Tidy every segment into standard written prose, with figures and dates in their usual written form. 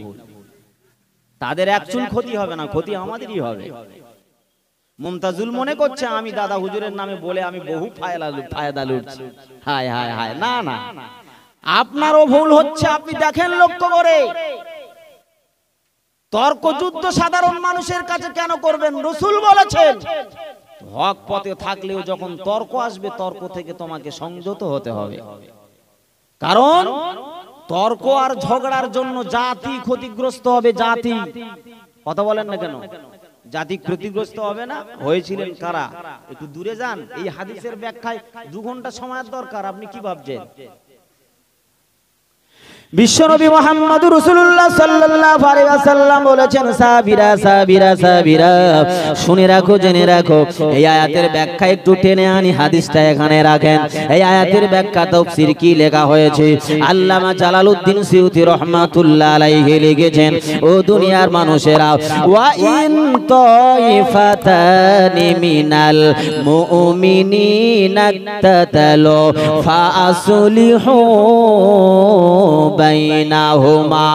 তাদের এক চুল ক্ষতি হবে না, ক্ষতি আমাদেরই হবে। মুমতাজুল মনে করছে আমি দাদা হুজুরের নামে বলে আমি বহু ফায়দা লুটছি। হায় হায় হায়, না না, আপনারও ভুল হচ্ছে। আপনি দেখেন লক্ষ্য করে, তর্ক যুদ্ধ সাধারণ মানুষের কাছে কেন করবেন? রাসূল বলেছেন হক পথে থাকলেও যখন তর্ক আসবে, তর্ক থেকে তোমাকে সংযত হতে হবে। কারণ তর্ক আর ঝগড়ার জন্য জাতি ক্ষতিগ্রস্ত হবে। জাতি, কথা বলেন না কেন? জাতি ক্ষতিগ্রস্ত হবে না? হয়েছিলেন কারা? একটু দূরে যান। এই হাদিসের ব্যাখ্যায় 2 ঘন্টা সময়ের দরকার। আপনি কি ভাবছেন? বিশ্বনবী মুহাম্মদুর রাসূলুল্লাহ সাল্লাল্লাহু আলাইহি ওয়াসাল্লাম বলেছেন, সাবিরা সাবিরা সাবিরা। শুনে রাখো, জেনে রাখো। এই আয়াতের ব্যাখ্যা একটু টেনে আনি, হাদিসটা এখানে রাখেন। এই আয়াতের ব্যাখ্যা তাফসীর কি লেখা হয়েছে? আল্লামা জালালউদ্দিন সিউতি রাহমাতুল্লাহ আলাইহি লিখেছেন, ও দুনিয়ার মানুষেরা, ওয়া ইন তাইফাতানি মিনাল মুমিনিনা তাতালু ফাআসলিহু বাইনাহুমা।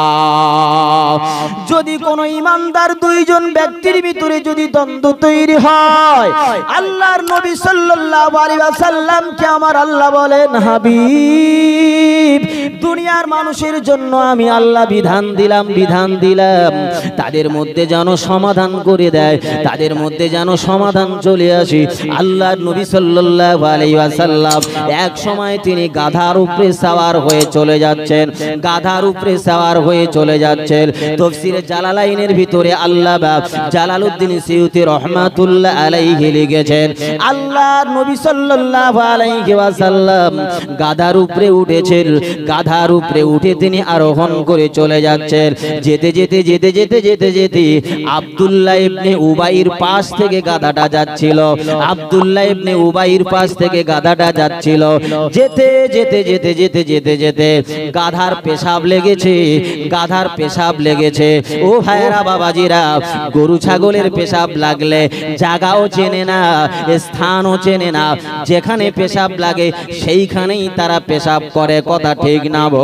যদি কোন ইমানদার 2 জন ব্যক্তির ভিতরে যদি দ্বন্দ্ব তৈরি হয়, আল্লাহর নবী সাল্লাল্লাহু আলাইহি ওয়াসাল্লামকে আমার আল্লাহ বলেন, হাবিব, দুনিয়ার মানুষের জন্য আমি আল্লাহ বিধান দিলাম, তাদের মধ্যে যেন সমাধান করে দেয়, তাদের মধ্যে যেন সমাধান চলে আসে। আল্লাহর নবী সাল্লাল্লাহু আলাইহি ওয়াসাল্লাম এক সময় তিনি গাধার উপরে সওয়ার হয়ে চলে যাচ্ছেন, গাধার উপরে সওয়ার হয়ে চলে যাচ্ছেন। তাফসীরে জালালাইনের ভিতরে আল্লামা জালালউদ্দিন সিউতি রাহমাতুল্লাহ আলাইহি লিখেছেন, আল্লাহর নবী সাল্লাল্লাহু আলাইহি ওয়াসাল্লাম গাধার উপরে উঠেছেন, গাধার উপরে উঠে তিনি আরোহণ করে চলে যাচ্ছেন। যেতে যেতে যেতে যেতে যেতে যেতে আব্দুল্লাহ ইবনে উবাইর পাশ থেকে গাধাটা যাচ্ছিল, আব্দুল্লাহ ইবনে উবাইর পাশ থেকে গাধাটা যাচ্ছিল। যেতে যেতে যেতে যেতে যেতে যেতে গাধার পেশাব লেগেছে, গাধার পেশাব লেগেছে। ও ভাইরা বাবাজিরা, গরু ছাগলের পেশাব লাগলে জায়গাও চেনে না, স্থানও চেনে না, যেখানে পেশাব লাগে সেইখানেই তারা পেশাব করে। কথা ঠিক না ভো?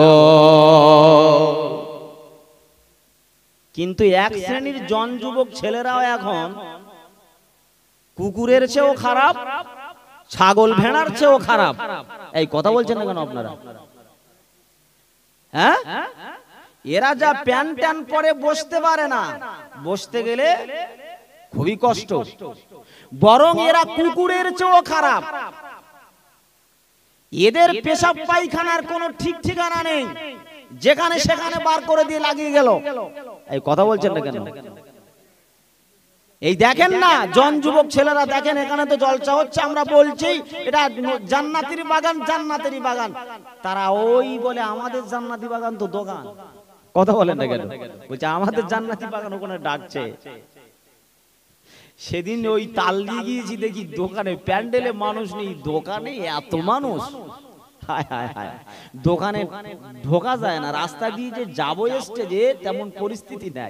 কিন্তু এক শ্রেণীর জন যুবক ছেলেরাও এখন কুকুরের চেয়েও খারাপ, ছাগল ভেড়ার চেয়েও খারাপ। এই কথা বলছেন না কেন আপনারা? হ্যাঁ, এরা যা প্যান ট্যান পরে বসতে পারে না, বসতে গেলে খুবই কষ্ট। বরং এরা কুকুরের চেয়েও খারাপ। এদের পেশাব পায়খানার কোনো ঠিক ঠিকানা নেই, যেখানে সেখানে বার করে দিয়ে লাগিয়ে গেল। এই কথা বলছেন না কেন? এই দেখেন না জন যুবক ছেলেরা, দেখেন এখানে তো জলসা হচ্ছে, আমরা বলছি এটা জান্নাতের বাগান, জান্নাতের বাগান। তারা ওই বলে আমাদের জান্নাতি বাগান তো দোকান। কথা বলেন না কেন? বলছে আমাদের জান্নাতি বাগান ওখানে ডাকছে। সেদিন ওই তাল দিয়ে গিয়েছি, দেখি দোকানে প্যান্ডেলে মানুষ নেই, দোকানে এত মানুষ। হায় হায় হায়, দোকানে ঢোকা যায় না, রাস্তা দিয়ে যে যাবো স্টেজে তেমন পরিস্থিতি নাই।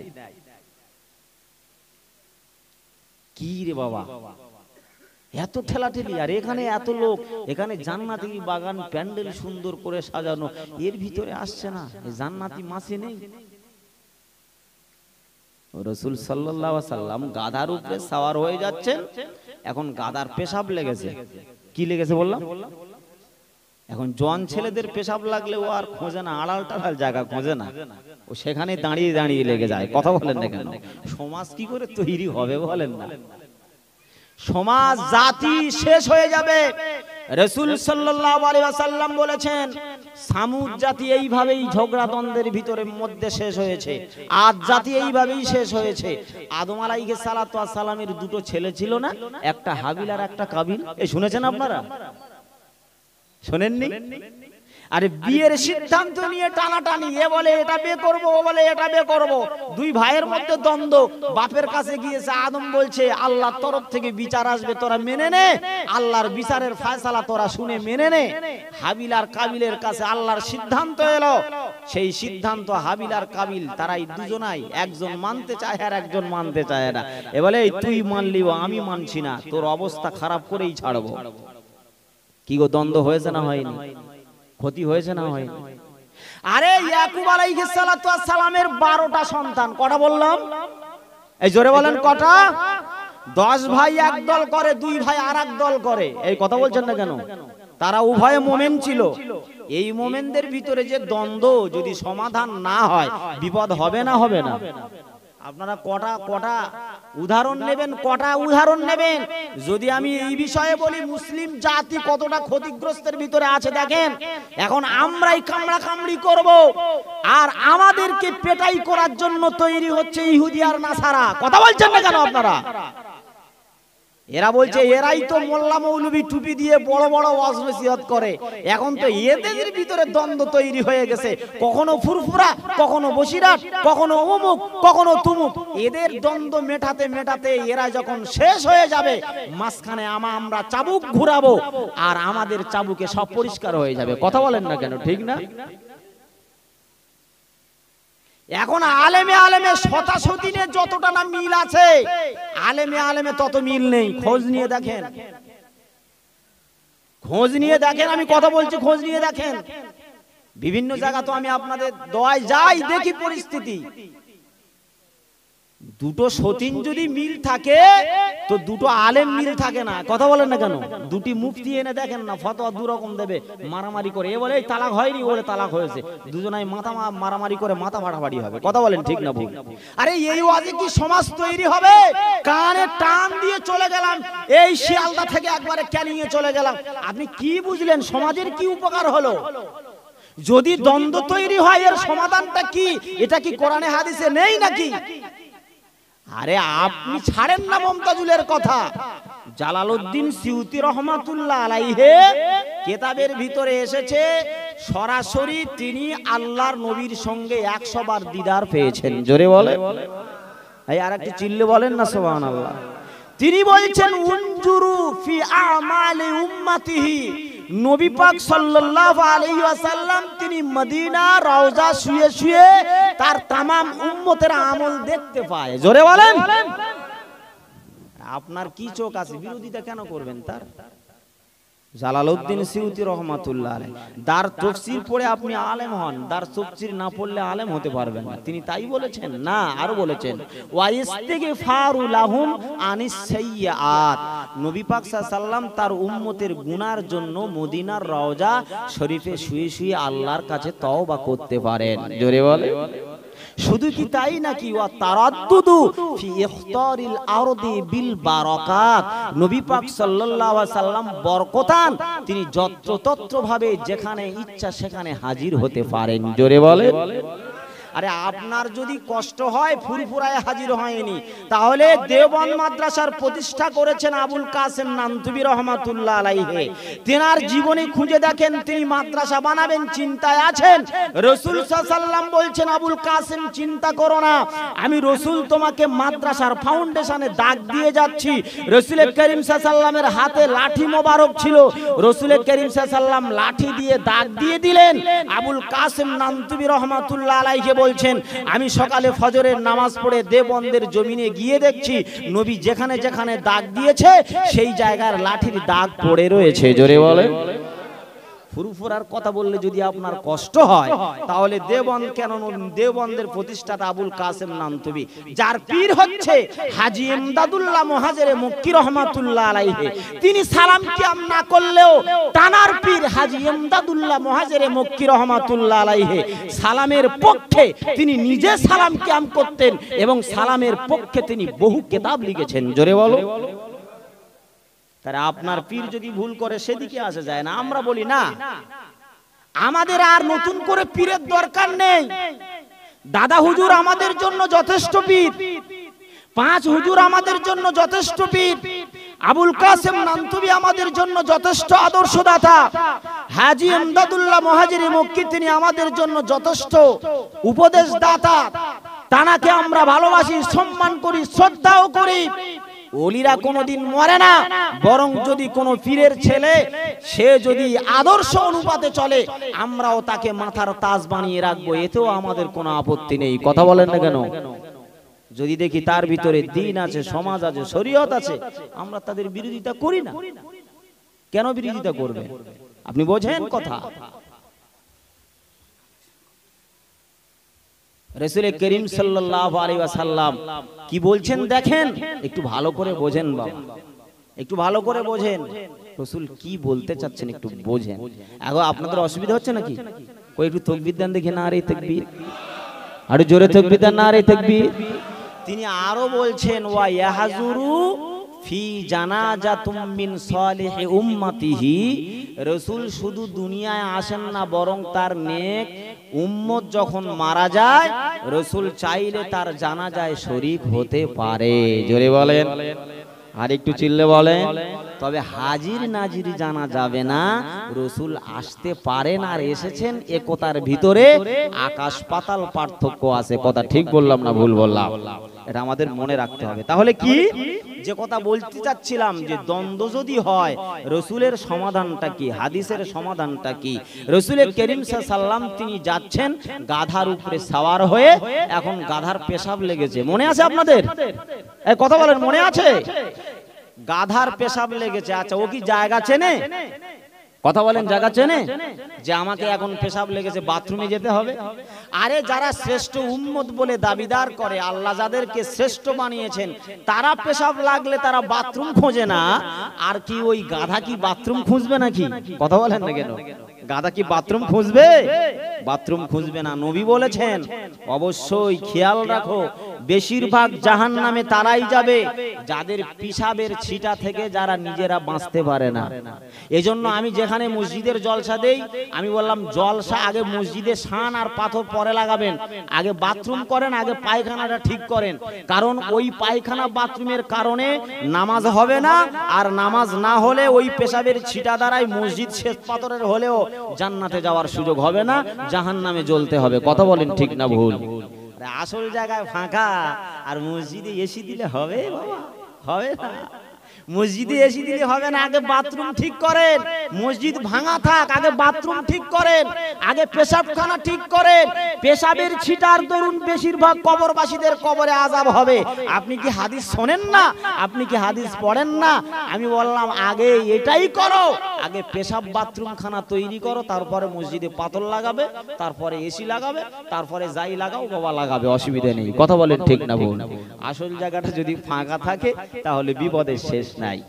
কি রে বাবা, এত ঠেলাঠেলি, আর এখানে এত লোক, এখানে জান্নাতি বাগান প্যান্ডেল সুন্দর করে সাজানো, এর ভিতরে আসছে না, জান্নাতি মাসে নেই। রাসূল সাল্লাল্লাহু আলাইহি ওয়াসাল্লাম গাধার উপরে সওয়ার হয়ে যাচ্ছেন, এখন গাধার পেশাব লেগেছে। কি লেগেছে বললাম? এখন জন ছেলেদের পেশাব লাগলে ও আর খোঁজে না, আড়াল টাড়াল জায়গা খোঁজে না, ও সেখানে দাঁড়িয়ে দাঁড়িয়ে লেগে যায়। কথা বলেন না কেন? সমাজ কি করে তৈরি হবে বলেন না? সমাজ জাতি শেষ হয়ে যাবে। রাসূল সাল্লাল্লাহু আলাইহি ওয়াসাল্লাম বলেছেন, সামুদ জাতি এইভাবেই ঝগড়া দ্বন্দ্বের ভিতরে মধ্যে শেষ হয়েছে, আদ জাতি এইভাবেই শেষ হয়েছে। আদম আলাইহিস সালাতু ওয়াস সালামের 2টো ছেলে ছিল না, একটা হাবিল আর একটা কাবিল। এই শুনেছেন আপনারা? শোনেননি? আরে বিয়ের সিদ্ধান্ত নিয়ে টানাটানি, এ বলে এটা বিয়ে করব, ও বলে এটা বিয়ে করব, 2 ভাইয়ের মধ্যে দ্বন্দ্ব। বাপের কাছে গিয়েছে, আদম বলছে আল্লাহর তরফ থেকে বিচার আসবে, তোরা মেনে নে, আল্লাহর বিচারের ফয়সালা তোরা শুনে মেনে নে। হাবিল আর কাবিলের কাছে আল্লাহর সিদ্ধান্ত এলো, সেই সিদ্ধান্ত হাবিল আর কাবিল তারাই দুজনাই, একজন মানতে চায় আর একজন মানতে চায় না। এ বলে তুই মানলিও আমি মানছি না, তোর অবস্থা খারাপ করেই ছাড়বো। কি গো, দ্বন্দ্ব হয়েছে না হয়নি? ক্ষতি হয়েছে না হয়নি? আরে ইয়াকুব আলাইহিস সালাতু ওয়াস সালামের 12টা সন্তান, কটা বললাম? এই জোরে বলেন কটা? 10 ভাই এক দল করে, 2 ভাই আরেক দল করে। এই কথা বলছেন না কেন? তারা উভয়ে মোমেন ছিল। এই মোমেনদের ভিতরে যে দ্বন্দ্ব যদি সমাধান না হয় বিপদ হবে না হবে না? আপনারা কটা উদাহরণ নেবেন, কটা উদাহরণ নেবেন? যদি আমি এই বিষয়ে বলি মুসলিম জাতি কতটা ক্ষতিগ্রস্তের ভিতরে আছে দেখেন। এখন আমরাই কামড়া কামড়ি করব, আর আমাদেরকে পেটাই করার জন্য তৈরি হচ্ছে ইহুদি আর নাসারা। কথা বলছেন না কেন আপনারা? এরা বলছে এরাই তো মোল্লা মৌলবী টুপি দিয়ে বড় বড় ওয়াজ নসিহত করে। এখন তো এদের ভিতরে দ্বন্দ্ব তৈরি হয়ে গেছে, কখনো ফুরফুরা, কখনো বসিরাট, কখনো অমুক, কখনো তুমুক। এদের দ্বন্দ্ব মেটাতে মেটাতে এরা যখন শেষ হয়ে যাবে, মাঝখানে আমরা চাবুক ঘুরাবো, আর আমাদের চাবুকে সব পরিষ্কার হয়ে যাবে। কথা বলেন না কেন? ঠিক না? এখন আলেমে আলেমে শতাশতিনে যতটা না মিল আছে, আলেমে আলেমে তত মিল নেই। খোঁজ নিয়ে দেখেন, খোঁজ নিয়ে দেখেন। আমি কথা বলছি, খোঁজ নিয়ে দেখেন। বিভিন্ন জায়গা তো আমি আপনাদের দোয়ায় যাই, দেখি পরিস্থিতি। দুটো সতীন যদি মিল থাকে তো দুটো আলেম মিল থাকে না। কথা বলেন না কেন? দুটি মুফতি এনে দেখেন না, ফতোয়া দু রকম দেবে, মারামারি করে। এ বলে এই তালাক হয়নি, ওরে তালাক হয়েছে, দুজনাই মাথা মারামারি করে মাথা ফাটাফাটি হবে। কথা বলেন ঠিক না ভুল? আরে এই ওয়াজে কি সমাজ তৈরি হবে? কানে টান দিয়ে চলে গেলাম, এই শিয়ালদা থেকে একবারে ক্যানিংয়ে চলে গেলাম। আপনি কি বুঝলেন? সমাজের কি উপকার হলো? যদি দ্বন্দ্ব তৈরি হয় এর সমাধানটা কি? এটা কি কোরআনে হাদিসে নেই নাকি? আরে আপনি ছাড়েন না মমতাজুলের কথা। জালালউদ্দিন সিউতি রহমাতুল্লাহ আলাইহি কিতাবের ভিতরে এসেছে, সরাসরি তিনি আল্লাহর নবীর সঙ্গে 100 বার দিদার পেয়েছেন। জোরে বলে এই আরেকটু চিল্লে বলেন না সুবহানাল্লাহ। তিনি বলছেন উনজুরু ফি আমালি উম্মতিহি, নবী পাক সাল্লাল্লাহু আলাইহি ওয়াসাল্লাম তিনি মদিনা রওজা শুয়ে শুয়ে তার तमाम উম্মতের আমল দেখতে পায়। জোরে বলেন। আপনার কি চোখ আছে? বিরোধিতা কেন করবেন তার? জালালউদ্দিন সিউতি রহমাতুল্লাহ আলাইহি দার তাফসীর পড়ে আপনি আলেম হন, দার তাফসীর না পড়লে আলেম হতে পারবেন না। তিনি তাই বলেছেন না, আরো বলেছেন ওয়া ইস্তিগফারু লাহুম আনিস সাইয়্যাত, নবী পাক সাল্লাল্লাহু আলাইহি ওয়াসাল্লাম তার উম্মতের গুনার জন্য মদিনার রওজা শরীফে শুয়ে শুয়ে আল্লাহর কাছে তওবা করতে পারেন। জোরে বলে। শুধু কি তাই নাকি? ওয়া তারাদ্দুদু ফি ইখতারিল আরদি বিল বারাকাত, নবী পাক সাল্লাল্লাহু আলাইহি ওয়াসাল্লাম বরকতান, তিনি যত্রতত্র ভাবে যেখানে ইচ্ছা সেখানে হাজির হতে পারেন। জোরে বলে। আরে আপনার যদি কষ্ট হয় ফুরফুরায় হাজির হয়নি, তাহলে দেওবন্দ মাদ্রাসার প্রতিষ্ঠা করেছেন আবুল কাসেম নানতুবি রহমাতুল্লাহ আলাইহি। তেনার জীবনী খুঁজে দেখেন, তিনি মাদ্রাসা বানাবেন চিন্তায় আছেন। রাসূল সাল্লাল্লাহু আলাইহি ওয়াসাল্লাম বলছেন আবুল কাসেম চিন্তা করো না, আমি রাসূল তোমাকে মাদ্রাসার ফাউন্ডেশনে দাগ দিয়ে যাচ্ছি। রাসূল করিম সাল্লাল্লাহু আলাইহি ওয়াসাল্লামের হাতে লাঠি মোবারক ছিল, রাসূল করিম সাল্লাল্লাহু আলাইহি ওয়াসাল্লাম লাঠি দিয়ে দাগ দিয়ে দিলেন। আবুল কাসেম নানতুবি রহমাতুল্লাহ আলাইহি বলছেন আমি সকালে ফজরের নামাজ পড়ে দেওবন্দের জমিনে গিয়ে দেখছি নবী যেখানে যেখানে দাগ দিয়েছে সেই জায়গার লাঠির দাগ পড়ে রয়েছে। জোরে বলে। ফুরফুরার কথা বললে যদি আপনার কষ্ট হয়, তাহলে দেওবন্দ কেন? দেওবন্দের প্রতিষ্ঠাতা আবুল কাসেম নানতুবি, যার পীর হচ্ছে হাজী ইমদাদুল্লাহ মুহাজিরে মক্কি রহমাতুল্লাহ আলাইহি। তিনি সালাম কিয়াম না করলেও টানার পীর হাজী ইমদাদুল্লাহ মুহাজিরে মক্কি রহমাতুল্লাহ আলাইহি সালামের পক্ষে তিনি নিজে সালাম কিয়াম করতেন এবং সালামের পক্ষে তিনি বহু কিতাব লিখেছেন। জোরে বলো। আপনার পীর যদি ভুল করে সেদিকে আসা যায় না। আমরা বলি না, আমাদের আর নতুন করে পীরের দরকার নেই। দাদা হুজুর আমাদের জন্য যথেষ্ট পীর, 5 হুজুর আমাদের জন্য যথেষ্ট পীর, আবুল কাসেম নানতুবি আমাদের জন্য যথেষ্ট আদর্শদাতা, হাজী ইমদাদুল্লাহ মুহাজিরে মক্কি তিনি আমাদের জন্য যথেষ্ট উপদেশদাতা। তানাকে আমরা ভালোবাসি, সম্মান করি, শ্রদ্ধাও করি। ওলিরা কোনোদিন মরে না, বরং যদি কোনো পীরের ছেলে সে যদি আদর্শ অনুপাতে চলে আমরাও তাকে মাথার তাজ বানিয়ে রাখবো, এতেও আমাদের কোনো আপত্তি নেই। কথা বলেন না কেন? যদি দেখি তার ভিতরে দ্বীন আছে, সমাজ আছে, শরীয়ত আছে, আমরা তাদের বিরোধিতা করি না। কেন বিরোধিতা করবে? আপনি বোঝেন কথা? রাসূল করিম সাল্লাল্লাহু আলাইহি ওয়াসাল্লাম কি বলছেন দেখেন, একটু ভালো করে বোঝেন বাবা, একটু ভালো করে বোঝেন রাসূল কি বলতে চাচ্ছেন, একটু বোঝেন। এখন আপনাদের অসুবিধা হচ্ছে নাকি? কই একটু তাকবীর দেন দেখি, না রে তাকবীর, আরে জোরে তাকবীর দেন, না রে তাকবীর। তিনি আরো বলছেন ওয়া ইয়াহজুরু ফি জানাজাতুম মিন সালিহি উম্মতিহি, রাসূল শুধু দুনিয়ায় আসেন না, বরং তার নেক উম্মত যখন মারা যায় রাসূল চাইলে তার জানাজায় শরীক হতে পারে। জোরে বলেন, আর একটু চিল্লে বলেন। তবে হাজির নাজির জানা যাবে না, রাসূল আসতে পারেন আর এসেছেন এ কথার ভিতরে আকাশ পাতাল পার্থক্য আছে। কথা ঠিক বললাম না ভুল বললাম? এটা আমাদের মনে রাখতে হবে। তাহলে কি যে কথা বলতে চাচ্ছিলাম, যে দ্বন্দ্ব যদি হয় রাসূলের সমাধানটা কি, হাদিসের সমাধানটা কি? রাসূল করিম সাল্লাল্লাহু আলাইহি ওয়াসাল্লাম তিনি যাচ্ছেন গাধার উপরে সওয়ার হয়ে, এখন গাধার পেশাব লেগেছে, মনে আছে আপনাদের? এই কথা বলেন, মনে আছে? গাধার পেশাব লেগেছে। আচ্ছা, ও কি জায়গা চেনে? কথা বলেন, জায়গা চেনে? যে আমাকে এখন পেশাব লেগেছে, বাথরুমে যেতে হবে? আরে যারা শ্রেষ্ঠ উম্মত বলে দাবিদার করে, আল্লাহ যাদেরকে শ্রেষ্ঠ বানিয়েছেন, তারা পেশাব লাগলে তারা বাথরুম খোঁজে না, আর কি ওই গাধা কি বাথরুম খুঁজবে নাকি? কথা বলেন না কেন? গাধা কি বাথরুম খুঁজবে? বাথরুম খুঁজবে না। নবী বলেছেন অবশ্যই খেয়াল রাখো, বেশিরভাগ জাহান্নামে তারাই যাবে যাদের পিশাবের ছিটা থেকে যারা নিজেরা বাঁচতে পারে না। এজন্য আমি যেখানে মসজিদের জলসা দেই, আমি বললাম জলসা আগে মসজিদে শান আর পাথর পরে লাগাবেন, আগে বাথরুম করেন, আগে পায়খানাটা ঠিক করেন। কারণ ওই পায়খানা বাথরুমের কারণে নামাজ হবে না, আর নামাজ না হলে ওই পেশাবের ছিটা দ্বারাই মসজিদ শ্বেত পাথরের হলেও জান্নাতে যাওয়ার সুযোগ হবে না, জাহান্নামে জ্বলতে হবে। কথা বলেন ঠিক না ভুল? আসল জায়গায় ফাঁকা আর মসজিদে এসি দিলে হবে বাবা? হবে না। মসজিদে এসি দিলে হবে না, আগে বাথরুম ঠিক করেন। মসজিদ ভাঙা থাক, আগে বাথরুম ঠিক করেন, আগে পেশাবখানা ঠিক করেন। পেশাবের ছিটার দরুন বেশিরভাগ কবরবাসীদের কবরে আযাব হবে। আপনি কি হাদিস শোনেন না? আপনি কি হাদিস পড়েন না? আমি বললাম আগে এটাই করো, আগে পেশাব বাথরুমখানা তৈরি করো, তারপরে মসজিদে পাথর লাগাবে, তারপরে এসি লাগাবে, তারপরে যাই লাগাও বাবা লাগাবে, অসুবিধা নেই। কথা বলেন ঠিক না ভুল? আসল জায়গাটা যদি ফাঁকা থাকে তাহলে বিপদের শেষ নাই।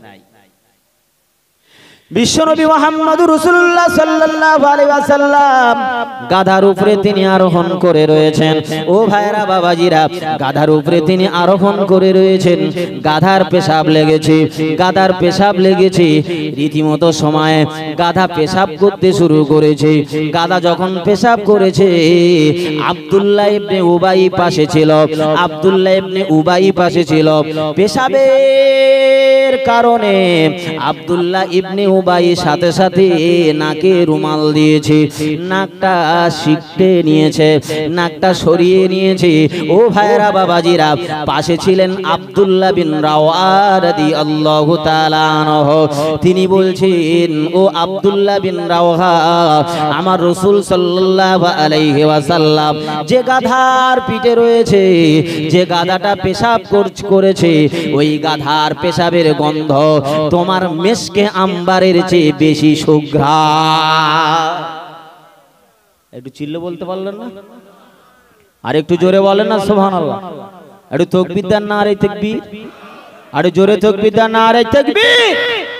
বিশ্বনবী মুহাম্মদুর রাসূলুল্লাহ সাল্লাল্লাহু আলাইহি ওয়াসাল্লাম গাধার উপরে তিনি আরোহণ করে রয়েছেন। ও ভাইরা বাবাজিরা, গাধার উপরে তিনি আরোহণ করে রয়েছেন। গাধার পেশাব লেগেছে, গাধার পেশাব লেগেছে। রীতিমতো সময়ে গাধা পেশাব করতে শুরু করেছে। গাধা যখন পেশাব করেছে, আব্দুল্লাহ ইবনে উবাই পাশে ছিল, আব্দুল্লাহ ইবনে উবাই পাশে ছিল। পেশাবের কারণে আব্দুল্লাহ ইবনে উবাই সাথে সাথে নাকে রুমাল দিয়েছে, নাকটা শিখতে নিয়েছে, নাকটা সরিয়ে নিয়েছে। ও ভাইরা বাবাজিরা, পাশে ছিলেন আব্দুল্লাহ বিন রাওয়া রাদিয়াল্লাহু তাআলা আনহু। তিনি বলছেন, ও আব্দুল্লাহ বিন রাওয়া, আমার রাসূল সাল্লাল্লাহু আলাইহি ওয়াসাল্লাম যে গাধার পিঠে রয়েছে, যে গাধাটা পেশাব করেছে, ওই গাধার পেশাবের গন্ধ তোমার মেশকে আম্বারের চেয়ে বেশি সুঘ্রাণ। একটু চিল্লে বলতে পারলেন না? আর একটু জোরে বলেন না সুবহানাল্লাহ। একটু তাকবীর দেন না, আরে তাকবীর, আরে জোরে তাকবীর দেন না, আরে তাকবীর।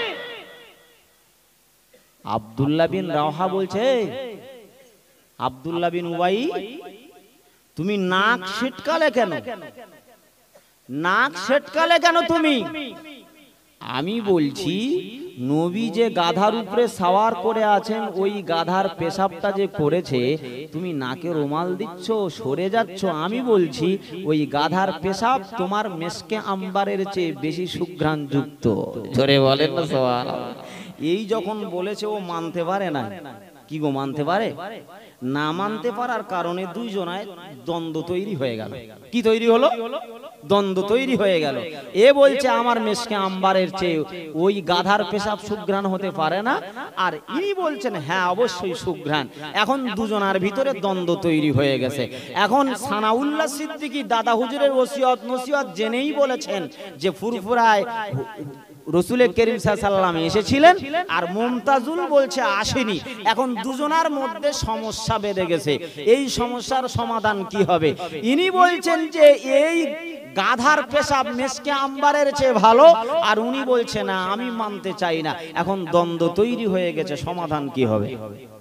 আব্দুল্লাহ বিন রাওহা বলছে, আব্দুল্লাহ বিন উবাই, তুমি নাক ছিটকালে কেন? নাক ছিটকালে কেন তুমি? আমি বলছি, নবী যে গাধার উপরে সওয়ার করে আছেন, ওই গাধার পেশাবটা যে করেছে, তুমি নাকে রুমাল দিচ্ছ, সরে যাচ্ছ। আমি বলছি ওই গাধার পেশাব তোমার মেশকে আম্বারের চেয়ে বেশি সুঘ্রাণ যুক্ত। জোরে বলেন না সুবহানাল্লাহ। এই যখন বলেছে ও মানতে পারে না। কি গো, মানতে পারে না? মানতে পারার কারণে দুইজনায় দ্বন্দ্ব তৈরি হয়ে গেল। কি তৈরি হলো? দ্বন্দ্ব তৈরি হয়ে গেল। এ বলছে আমার মেশকে আম্বারের চেয়ে ওই গাধার পেশাব সুঘ্রাণ হতে পারে না, আর ইনি বলছেন হ্যাঁ অবশ্যই সুঘ্রাণ। এখন দুজনার ভিতরে দ্বন্দ্ব তৈরি হয়ে গেছে। এখন সানাউল্লাহ সিদ্দিকী দাদা হুজুরের ওসিয়ত নসিহত জেনেই বলেছেন যে ফুরফুরায় রসুল করিম সাল্লাল্লাহু আলাইহি এসেছিলেন আর মুমতাজুল বলছে আসেনি। এখন দুজনার মধ্যে সমস্যা বেঁধে গেছে। এই সমস্যার সমাধান কি হবে? ইনি বলছেন যে এই গাধার পেশাব মেসকে আম্বারের চেয়ে ভালো, আর উনি বলছে না, আমি মানতে চাই না। এখন দ্বন্দ্ব তৈরি হয়ে গেছে, সমাধান কি হবে?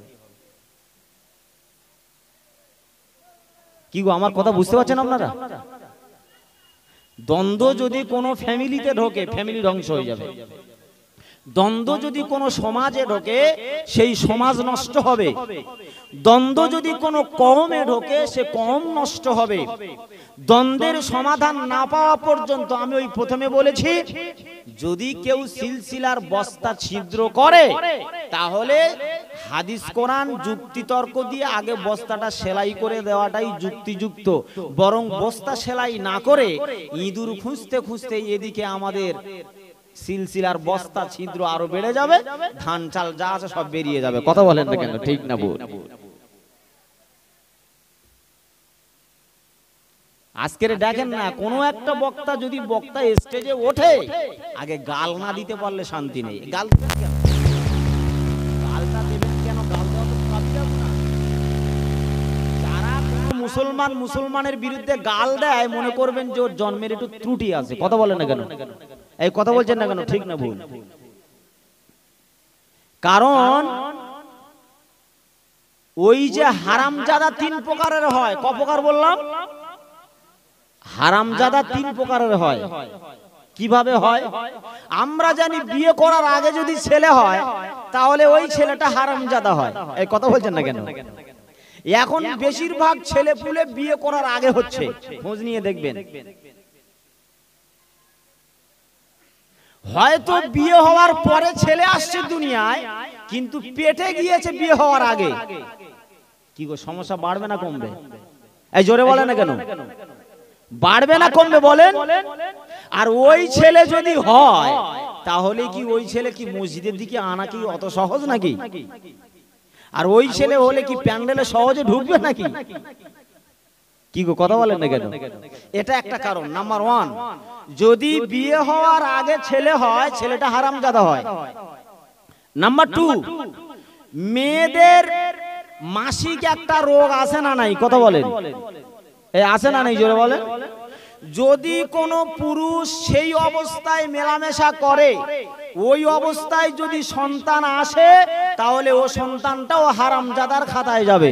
কি গো, আমার কথা বুঝতে পারছেন আপনারা? দ্বন্দ্ব যদি কোনো ফ্যামিলিতে ঢোকে, ফ্যামিলি ধ্বংস হয়ে যাবে। দ্বন্দ্ব যদি কোনো সমাজে ঢোকে, সেই সমাজ নষ্ট হবে। দ্বন্দ্ব যদি কোনো কওমে ঢোকে, সে কওম নষ্ট হবে। দ্বন্দ্বের সমাধান না পাওয়া পর্যন্ত, আমি ওই প্রথমে বলেছি, যদি কেউ সিলসিলার বস্তা ছিদ্র করে, তাহলে হাদিস কোরআন যুক্তিতর্ক দিয়ে আগে বস্তাটা সেলাই করে দেওয়াটাই যুক্তিযুক্ত। বরং বস্তা সেলাই না করে ইঁদুর খুঁজতে খুঁজতে এদিকে আমাদের সিলসিলার বস্তা ছিদ্র আরো বেড়ে যাবে, ধান চাল যা আছে সব বেরিয়ে যাবে। কথা বলেন না কেন? ঠিক না ভুল? আজকের দেখেন না, কোনো একটা বক্তা যদি বক্তা স্টেজে ওঠে, আগে গাল না দিতে পারলে শান্তি নেই। গাল দেবেন কেন? গালটা দেবেন কেন? গাল দেওয়া তো পাবি যাব না। যারা মুসলমানের বিরুদ্ধে গাল দেয়, মনে করবেন যে ওর জন্মের একটু ত্রুটি আছে। কথা বলেন না কেন? এই কথা বলছেন না কেন? ঠিক না ভুল? কারণ ওই যে হারামজাদা তিন প্রকারের হয়। ক প্রকার বললাম? হারামজাদা তিন প্রকারের হয়। কিভাবে হয়? আমরা জানি বিয়ে করার আগে যদি ছেলে হয়, তাহলে ওই ছেলেটা হারামজাদা হয়। এই কথা বলছেন না কেন? এখন বেশিরভাগ ছেলে পুলে বিয়ে করার আগে হচ্ছে, খোঁজ নিয়ে দেখবেন। হয়তো বিয়ে হওয়ার পরে ছেলে আসছে দুনিয়ায়, কিন্তু পেটে গিয়েছে বিয়ে হওয়ার আগে। কি গো, সমস্যা বাড়বে না কমবে? এই জোরে বলেন না কেন? বাড়বে না কমবে বলেন? আর ওই ছেলে যদি হয়, তাহলে কি ওই ছেলে কি মসজিদের দিকে আনা কি অত সহজ নাকি? আর ওই ছেলে হলে কি প্যান্ডেলে সহজে ঢুকবে নাকি? কি গো, কথা বলেন না কেন? এটা একটা কারণ। নাম্বার 1, যদি বিয়ে হওয়ার আগে ছেলে হয়, ছেলেটা হারামজাদা হয়। নাম্বার 2, মেয়েদের মাসিক একটা রোগ আছে না নাই? কথা বলেন, এই আছে না নাই? জোরে বলেন। যদি কোনো পুরুষ সেই অবস্থায় মেলামেশা করে, ওই অবস্থায় যদি সন্তান আসে, তাহলে ও সন্তানটাও হারামজাদার খাতায় যাবে।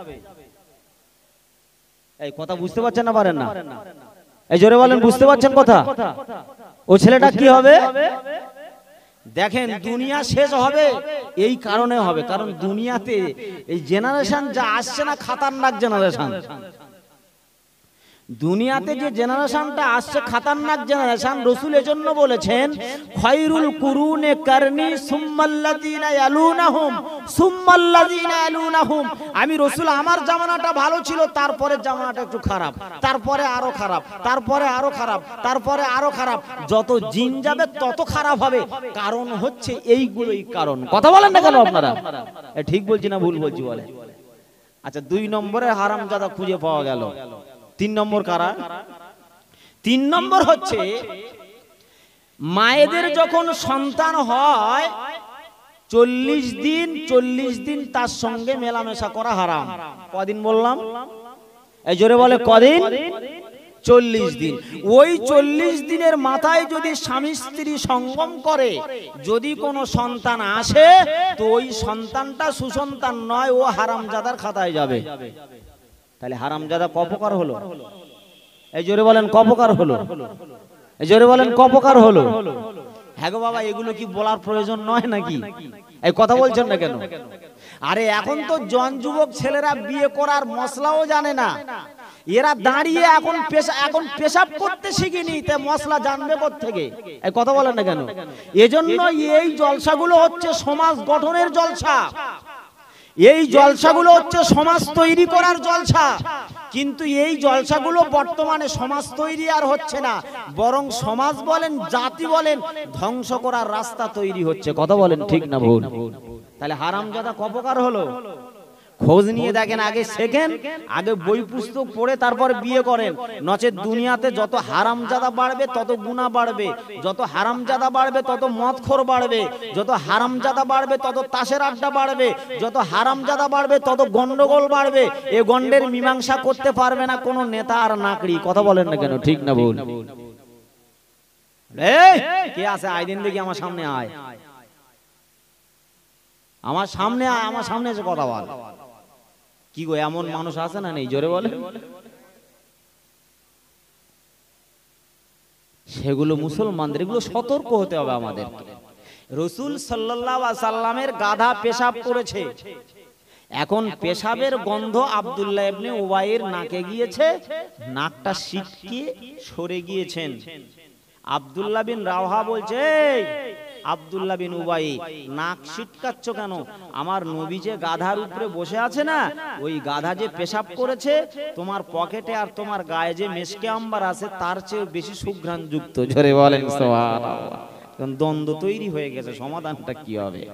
এই কথা বুঝতে পারছেন না? পারেন না? এই জোরে বলেন, বুঝতে পারছেন কথা? ও ছেলেটা কি হবে? দেখেন, দুনিয়া শেষ হবে এই কারণে হবে, কারণ দুনিয়াতে এই জেনারেশন যা আসছে না, খাতারনাক জেনারেশন। দুনিয়াতে যে জেনারেশনটা আসছে, খাতারনাক জেনারেশন। রাসূল এজন্য বলেছেন, খায়রুল কুরুনে কারনি সুম্মাল্লাযিনা ইয়ালুনাহুম সুম্মাল্লাযিনা ইয়ালুনাহুম। আমি রাসূল, আমার জামানাটা ভালো ছিল, তারপরে জামানাটা একটু খারাপ, তারপরে আরো খারাপ, তারপরে আরো খারাপ, তারপরে আরো খারাপ। যত জিন যাবে তত খারাপ হবে। কারণ হচ্ছে এইগুলোই কারণ। কথা বলেন না কেন আপনারা? ঠিক বলছি না ভুল বলছি বলে? আচ্ছা, 2 নম্বরে হারামজাদা খুঁজে পাওয়া গেল। 3 নম্বর কারা? 3 নম্বর হচ্ছে মায়েদের যখন সন্তান হয়, 40 দিন তার সঙ্গে মেলামেশা করা হারাম। কদিন বললাম? এই জোরে বলে, কদিন? 40 দিন। ওই 40 দিনের মাথায় যদি স্বামী স্ত্রী সঙ্গম করে, যদি কোনো সন্তান আসে, তো ওই সন্তানটা সুসন্তান নয়, ও হারামজাদার খাতায় যাবে। তাহলে হারামজাদা ক প্রকার হলো? এই জোরে বলেন, ক প্রকার হলো? এই জোরে বলেন, ক প্রকার হলো? হ্যাঁ গো বাবা, এগুলো কি বলার প্রয়োজন নয় নাকি? এই কথা বলছেন না কেন? আরে এখন তো জন যুবক ছেলেরা বিয়ে করার মশলাও জানে না। এরা দাঁড়িয়ে এখন পেশাব করতে শিখিনি, তে মশলা জানবে কোত্থেকে? এই কথা বলেন না কেন? এজন্য এই জলসাগুলো হচ্ছে সমাজ গঠনের জলসা। এই জলসাগুলো হচ্ছে সমাজ তৈরি করার জলসা। কিন্তু এই জলসাগুলো বর্তমানে সমাজ তৈরি আর হচ্ছে না, বরং সমাজ বলেন, জাতি বলেন, ধ্বংস করার রাস্তা তৈরি হচ্ছে। কথা বলেন, ঠিক না ভুল? তাহলে হারামজাদা ক প্রকার হলো? খোঁজ নিয়ে দেখেন, আগে শেখেন, আগে বই পুস্তক পড়ে তারপর বিয়ে করেন। নচেত দুনিয়াতে যত হারামজাদা বাড়বে তত গুনাহ বাড়বে, যত হারামজাদা বাড়বে তত মদখোর বাড়বে, যত হারামজাদা বাড়বে তত তাসের আড্ডা বাড়বে, যত হারামজাদা বাড়বে তত গন্ডগোল বাড়বে। এ গন্ডের মীমাংসা করতে পারবে না কোনো নেতা আর নাকড়ি। কথা বলেন না কেন, ঠিক না ভুল? এই কে আছে? আয় দিন দেখি আমার সামনে আয়, আমার সামনে আয়, আমার সামনে এসে কথা বল। কি গো, এমন মানুষ আছে না নেই? জোরে বলে। সেগুলো মুসলমানদের, এগুলো সতর্ক হতে হবে আমাদেরকে। রাসূল সাল্লাল্লাহু আলাইহি সাল্লামের গাধা পেশাব করেছে, এখন পেশাবের গন্ধ আব্দুল্লাহ ইবনে উবাইয়ের নাকে গিয়েছে, নাকটা ছিটকে সরে গিয়েছেন। আব্দুল্লাহ বিন রাওহা বলছে, আব্দুল্লাহ বিন উবাই, নাক ছিটকাচ্ছ কেন? আমার নবী যে গাধার উপরে বসে আছে না, ওই গাধা যে পেশাব করেছে, তোমার পকেটে আর তোমার গায়ে যে মেশকে আম্বার আছে তার চেয়ে বেশি সুঘ্রাণ যুক্ত। জোরে বলেন সুবহানাল্লাহ। দ্বন্দ্ব তৈরি হয়ে গেছে, সমাধানটা কি হবে?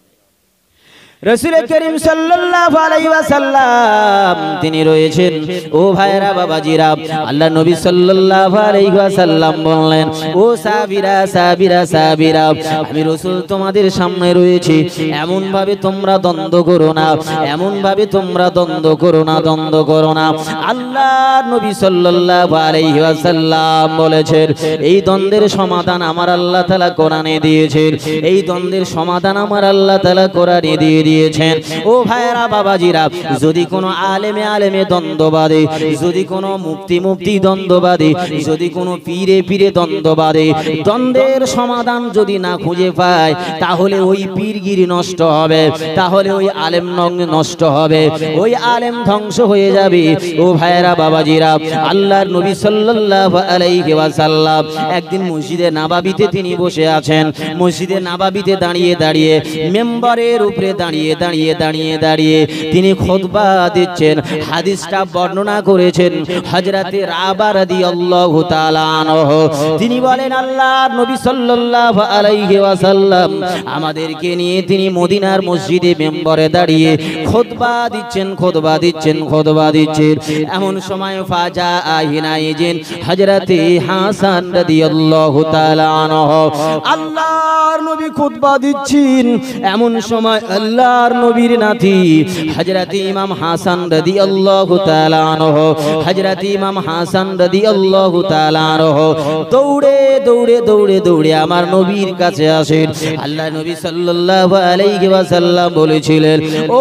রাসূল করিম সাল্লাল্লাহু আলাইহি ওয়াসাল্লাম তিনি রয়েছেন। ও ভাইরা বাবাজিরা, আল্লাহ নবী সাল্লাল্লাহু আলাইহি ওয়াসাল্লাম বললেন, ও সাহাবীরা সাহাবীরা সাহাবীরা, আমি রাসূল তোমাদের সামনে রয়েছি, এমন ভাবে তোমরা দ্বন্দ্ব করো না, এমন ভাবে তোমরা দ্বন্দ্ব করো না, দ্বন্দ্ব করো না। আল্লাহ নবী সাল্লাল্লাহু আলাইহি ওয়াসাল্লাম বলেছেন, এই দ্বন্দ্বের সমাধান আমার আল্লাহ তাআলা কোরআনে দিয়েছেন, এই দ্বন্দ্বের সমাধান আমার আল্লাহ তাআলা কোরআনে দিয়ে দিয়েছেন। ও ভাইরা বাবাজিরা, যদি কোনো আলেমে আলেমে দ্বন্দ্ববাদে, যদি কোনো মুফতি মুফতি দ্বন্দ্ববাদে, যদি কোনো পীরে পীরে দ্বন্দ্ববাদে দ্বন্দ্বের সমাধান যদি না খুঁজে পায়, তাহলে ওই পীরগিরি নষ্ট হবে, তাহলে ওই আলেম নষ্ট হবে, ওই আলেম ধ্বংস হয়ে যাবে। ও ভাইরা বাবাজিরা, আল্লাহর নবী সাল্লাল্লাহু আলাইহি ওয়াসাল্লাম একদিন মসজিদে নববীতে তিনি বসে আছেন। মসজিদে নববীতে দাঁড়িয়ে দাঁড়িয়ে, মেম্বারের উপরে দাঁড়িয়ে দাঁড়িয়ে দাঁড়িয়ে দাঁড়িয়ে তিনি খুতবা দিচ্ছেন। হাদিসটা বর্ণনা করেছেন হযরতে রাবা রাদিয়াল্লাহু তাআলা আনহু। তিনি বলেন, আল্লাহর নবী সাল্লাল্লাহু আলাইহি ওয়াসাল্লাম আমাদেরকে নিয়ে তিনি মদিনার মসজিদে মেম্বারে দাঁড়িয়ে খুতবা দিচ্ছেন, খুতবা দিচ্ছেন, খুতবা দিচ্ছেন। এমন সময় ফাজা আহিনাইজিন হযরতে হাসান রাদিয়াল্লাহু তাআলা আনহু, আল্লাহর নবী খুতবা দিচ্ছেন, এমন সময় আল্লাহর নবীর নাতি হযরত ইমাম হাসান রাদিয়াল্লাহু তাআলা আনহু, হযরত ইমাম হাসান রাদিয়াল্লাহু তাআলা আনহু দৌড়ে দৌড়ে দৌড়ে দৌড়ে আমার নবীর কাছে আসেন। আল্লাহ নবী সাল্লাল্লাহু আলাইহি ওয়াসাল্লাম বলেছিলেন, ও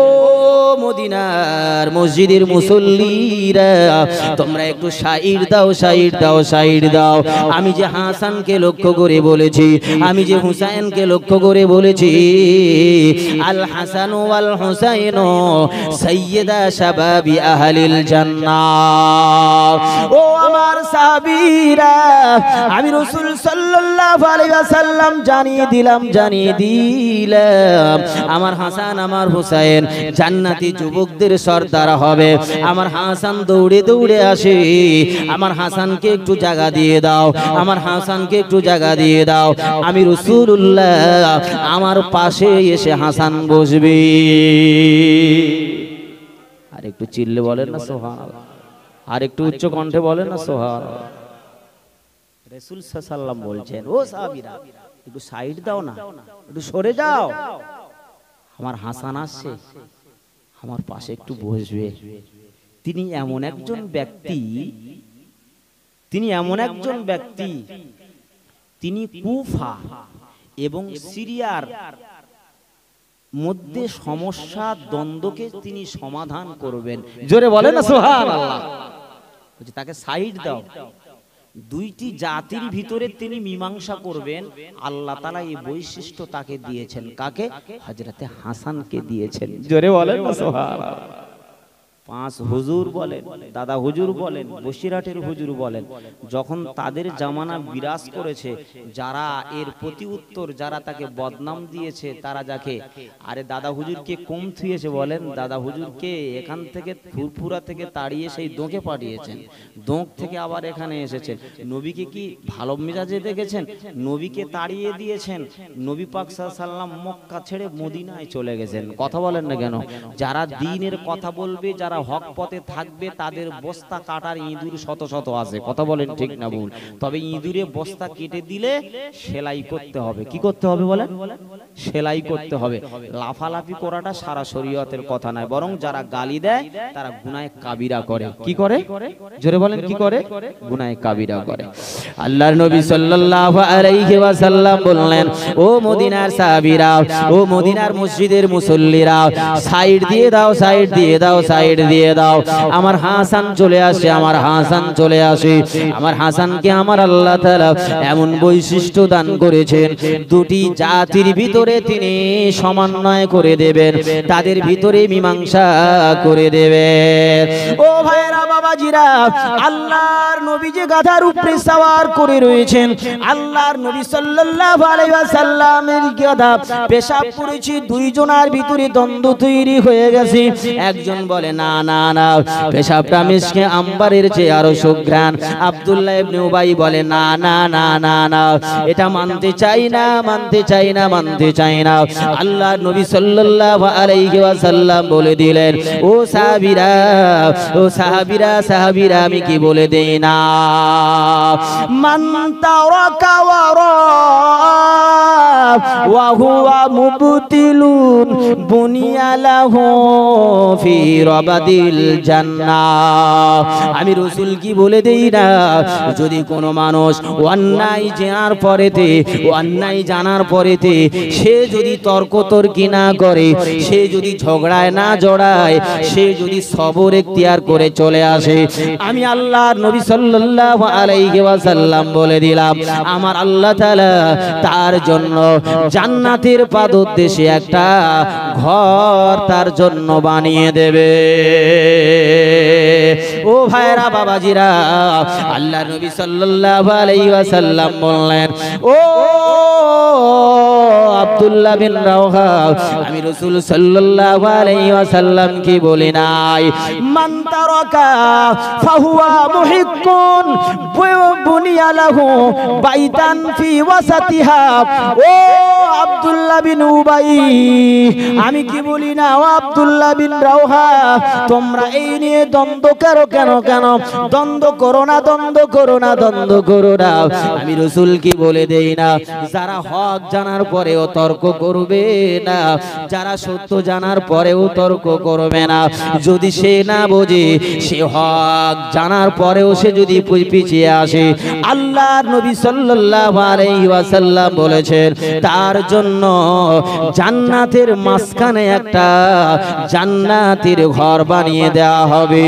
মদিনার মসজিদের মুসল্লিরা, তোমরা একটু সাইড দাও, সাইড দাও, সাইড দাও। আমি যে হাসানকে লক্ষ্য করে বলেছি, আমি যে হুসাইনকে লক্ষ্য করে বলেছি, আল হাসান ওয়াল হুসাইন সাইয়্যিদা শাবাবি আহলিল জান্নাহ। ও আমার সাহাবীরা, আমি রাসূল সাল্লাল্লাহু আলাইহি ওয়াসাল্লাম জানিয়ে দিলাম, জানিয়ে দিলাম, আমার হাসান আমার হুসাইন জান্নাতি যুবকদের সর্দার হবে। আমার হাসান দৌড়ে দৌড়ে আসে, আমার হাসানকে একটু জায়গা দিয়ে দাও, আমার হাসানকে একটু জায়গা দিয়ে দাও। আমি রাসূলুল্লাহ, আমার পাশে এসে হাসান বসবে। আর একটু চিল্লে বলেন না সুবহানাল্লাহ, আর একটু উচ্চ কণ্ঠে বলেন না সুবহানাল্লাহ। রাসূল সাল্লাল্লাহু আলাইহি ওয়াসাল্লাম বলছেন, ও সাহাবীরা, একটু সাইড দাও না, একটু সরে যাও, আমার হাসান আসছে, আমার পাশে একটু বসবে। তিনি এমন একজন ব্যক্তি, তিনি এমন একজন ব্যক্তি, তিনি কুফা এবং সিরিয়ার মধ্যে সমস্যা দ্বন্দ্বকে তিনি সমাধান করবেন। জোরে বলেন না সুবহানাল্লাহ। বলছে তাকে সাইড দাও, দুইটি জাতির ভিতরে তিনি মীমাংসা করবেন। আল্লাহ তাআলা এই বৈশিষ্ট্য তাকে দিয়েছেন। কাকে? হযরতে হাসানকে দিয়েছেন। জোরে বলেন না সুবহানাল্লাহ। পাঁচ হুজুর বলেন, দাদা হুজুর বলেন, বসিরহাটের হুজুর বলেন, যখন তাদের জামানা বিরাজ করেছে, যারা এর প্রতি উত্তর যারা তাকে বদনাম দিয়েছে, তারা যাকে আরে দাদা হুজুরকে কম থুয়েছে বলেন, দাদা হুজুরকে এখান থেকে ফুরফুরা থেকে তাড়িয়ে সেই দোঁকে পাঠিয়েছেন, দোঁক থেকে আবার এখানে এসেছেন। নবীকে কি ভালো মেজাজে দেখেছেন? নবীকে তাড়িয়ে দিয়েছেন। নবী পাক সাল্লাল্লাহু আলাইহি ওয়াসাল্লাম মক্কা ছেড়ে মদিনায় চলে গেছেন। কথা বলেন না কেন? যারা দ্বীনের কথা বলবে, যারা হক পথে থাকবে, তাদের বস্তা কাটার ইঁদুর শত শত আছে। কথা বলেন ঠিক না ভুল? তবে ইঁদুরে বস্তা কেটে দিলে সেলাই করতে হবে। কি করতে হবে বলেন? সেলাই করতে হবে। লাফালাফি করাটা সারা শরীয়তের কথা নয়, বরং যারা গালি দেয় তারা গুনাহে কাবিরা করে। কি করে? জোরে বলেন, কি করে? গুনাহে কাবিরা করে। আল্লাহর নবী সাল্লাল্লাহু আলাইহি ওয়াসাল্লাম বললেন, ও মদিনার সাহাবীরা, ও মদিনার মসজিদের মুসল্লিরা, সাইড দিয়ে দাও, সাইড দিয়ে দাও, সাইড দিয়ে দাও। আমার হাসান চলে আসে, আমার হাসান চলে আসে। আমার হাসানকে আমার আল্লাহ তাআলা এমন বৈশিষ্ট্য দান করেছেন, দুটি জাতির ভিতরে তিনি সমন্বয় করে দেবেন, তাদের ভিতরে মীমাংসা করে দেবেন। ও ভাইরা বাবাজিরা, আল্লাহর নবী যে গাধার উপরে সওয়ার করে রয়েছেন, আল্লাহর নবী সাল্লাল্লাহু আলাইহি ওয়াসাল্লামের গাধা পেশাব করেছে, দুইজনের ভিতরে দ্বন্দ্ব তৈরি হয়ে গেছে। একজন বলে না না না, পেশাবটা মিশকে আম্বারের চেয়ে আরো সুঘ্রাণ। আব্দুল্লাহ ইবনে উবাই বলে না না না না না, এটা মানতে চাই না, মানতে চাই না, মানতে চাই না। আল্লাহর নবী সাল্লাল্লাহু আলাইহি ওয়াসাল্লাম বলে দিলেন, ও সাহাবীরা, ও সাহাবীরা, সাহাবীরা, আমি কি বলে দেই না, মান তারাকা ওয়ারা ওয়া হুয়া মুবতিলুন বুনিয়া লাহু ফি রাবাদিল জান্নাহ। আমি রাসূল কি বলে দেই না, যদি কোনো মানুষ অন্যায় জানার পরেতে, অন্যায় জানার পরেতে সে যদি তর্কতর্কি না করে, সে যদি ঝগড়ায় না জড়ায়, সে যদি সবর এখতিয়ার করে চলে আসে, আমি আল্লাহর নবী সাল্লাল্লাহু আলাইহি ওয়াসাল্লাম বলে দিলাম, আমার আল্লাহ তাআলা তার জন্য জান্নাতের পাদদেশে একটা ঘর তার জন্য বানিয়ে দেবে। ও ভাইরা বাবাজিরা, আল্লাহর নবী সাল্লাল্লাহু আলাইহি ওয়াসাল্লাম বললেন, ও আব্দুল্লাহ বিন রাওহা, আমি রাসূল সাল্লাল্লাহু আলাইহি ওয়াসাল্লাম কি বলি নাই, মান তারাকা ফাহুয়া মুহিক্কুন বুনিয়া লাহু বাইতান ফি ওয়াসাতিহা। ও আব্দুল্লাহ বিন উবাই, আমি কি বলি না, ও আব্দুল্লাহ বিন রাওহা, তোমরা এই নিয়ে দ্বন্দ্ব করো কেন? কেন দ্বন্দ্ব করো না, দ্বন্দ্ব করো না, দ্বন্দ্ব করো না। আমি রাসূল কি বলে দেই না, যারা হক জানার পরেও তর্ক করবে না, যারা সত্য জানার পরেও তর্ক করবে না, যদি সে না বোঝে, সে হক জানার পরেও সে যদি পিছিয়ে আসে, আল্লাহর নবী সাল্লাল্লাহু আলাইহি ওয়াসাল্লাম বলেছেন, তার জন্য জান্নাতের মাঝখানে একটা জান্নাতের ঘর বানিয়ে দেওয়া হবে।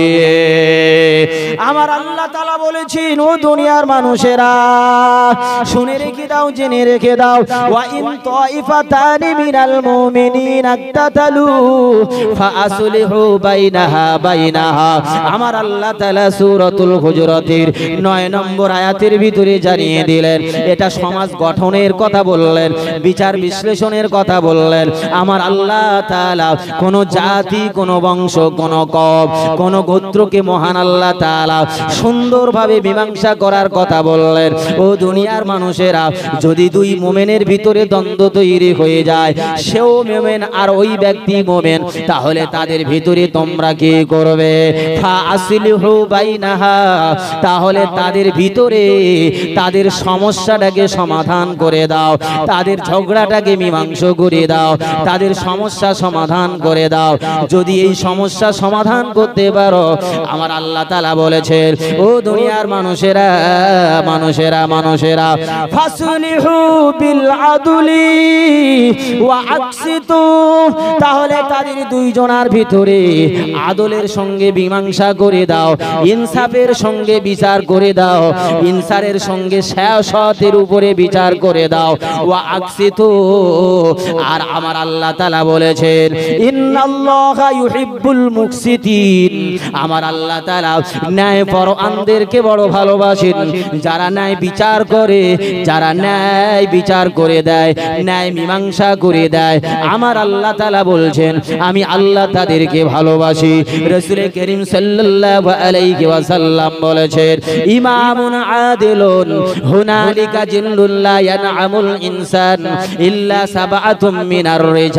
আমার আল্লাহ তাআলা বলেছেন, ও দুনিয়ার মানুষেরা, শুনে রেখে দাও, জেনে রেখে দাও, ওয়া ইন তাইফাতানি মিনাল মুমিনিনা ইকতাতালু ফাআসলিহু বাইনাহা। আমার আল্লাহ তাআলা সূরাতুল হুজুরাতের 9 নম্বর আয়াতের ভিতরে জানিয়ে দিলেন, এটা সমাজ গঠনের কথা বললেন, বিচার বিশ্লেষণের কথা বললেন। আমার আল্লাহ তাআলা কোন জাতি, কোন বংশ, কোন কওম, কোন গোত্রকে মহান আল্লাহ তাআলা সুন্দরভাবে মীমাংসা করার কথা বললেন। ও দুনিয়ার মানুষেরা, যদি দুই মুমিনের ভিতরে দ্বন্দ্ব তৈরি হয়ে যায়, সেও মুমিন আর ওই ব্যক্তি মুমিন, তাহলে তাদের ভিতরে তোমরা কি করবে? ফাআসলিহু বাইনাহা, তাহলে তাদের ভিতরে তাদের সমস্যাটাকে সমাধান করে দাও, তাদের ঝগড়াটাকে মীমাংসা করে দাও, তাদের সমস্যা সমাধান করে দাও। যদি এই সমস্যা সমাধান করতে পারো, আমার আল্লাহ তাআলা বলেছেন, ও দুনিয়ার মানুষেরা, মানুষেরা, মানুষেরা, ফাসলিহু বিল আদলি ওয়া আকসিতু, তাহলে তাদের দুইজনের ভিতরে আদলের সঙ্গে মীমাংসা করে দাও, ইনসাফের সঙ্গে বিচার করে দাও, ইনসারের সঙ্গে সতের উপরে বিচার করে দাও। ওয়া আকসিতু, আর আমার আল্লাহ তাআলা বলেছেন ইন্নাল্লাহা ইউহিব্বুল মুকসিতিন, আমার আল্লাহ তাআলা ন্যায়পরায়ণদেরকে বড় ভালোবাসেন, যারা ন্যায় বিচার করে, যারা ন্যায় বিচার করে দেয়, ন্যায় মীমাংসা করে দেয়। আমার আল্লাহ তাআলা বলছেন আমি আল্লাহ তাদেরকে ভালোবাসি। রাসূল করিম সাল্লাল্লাহু আলাইহি ওয়াসাল্লাম বলেছেন ইমামুন আদিলুন হুনালিকা জিল্লুল লা ইয়ানআমুল ইনসান ইল্লা সাবআতুম মিনার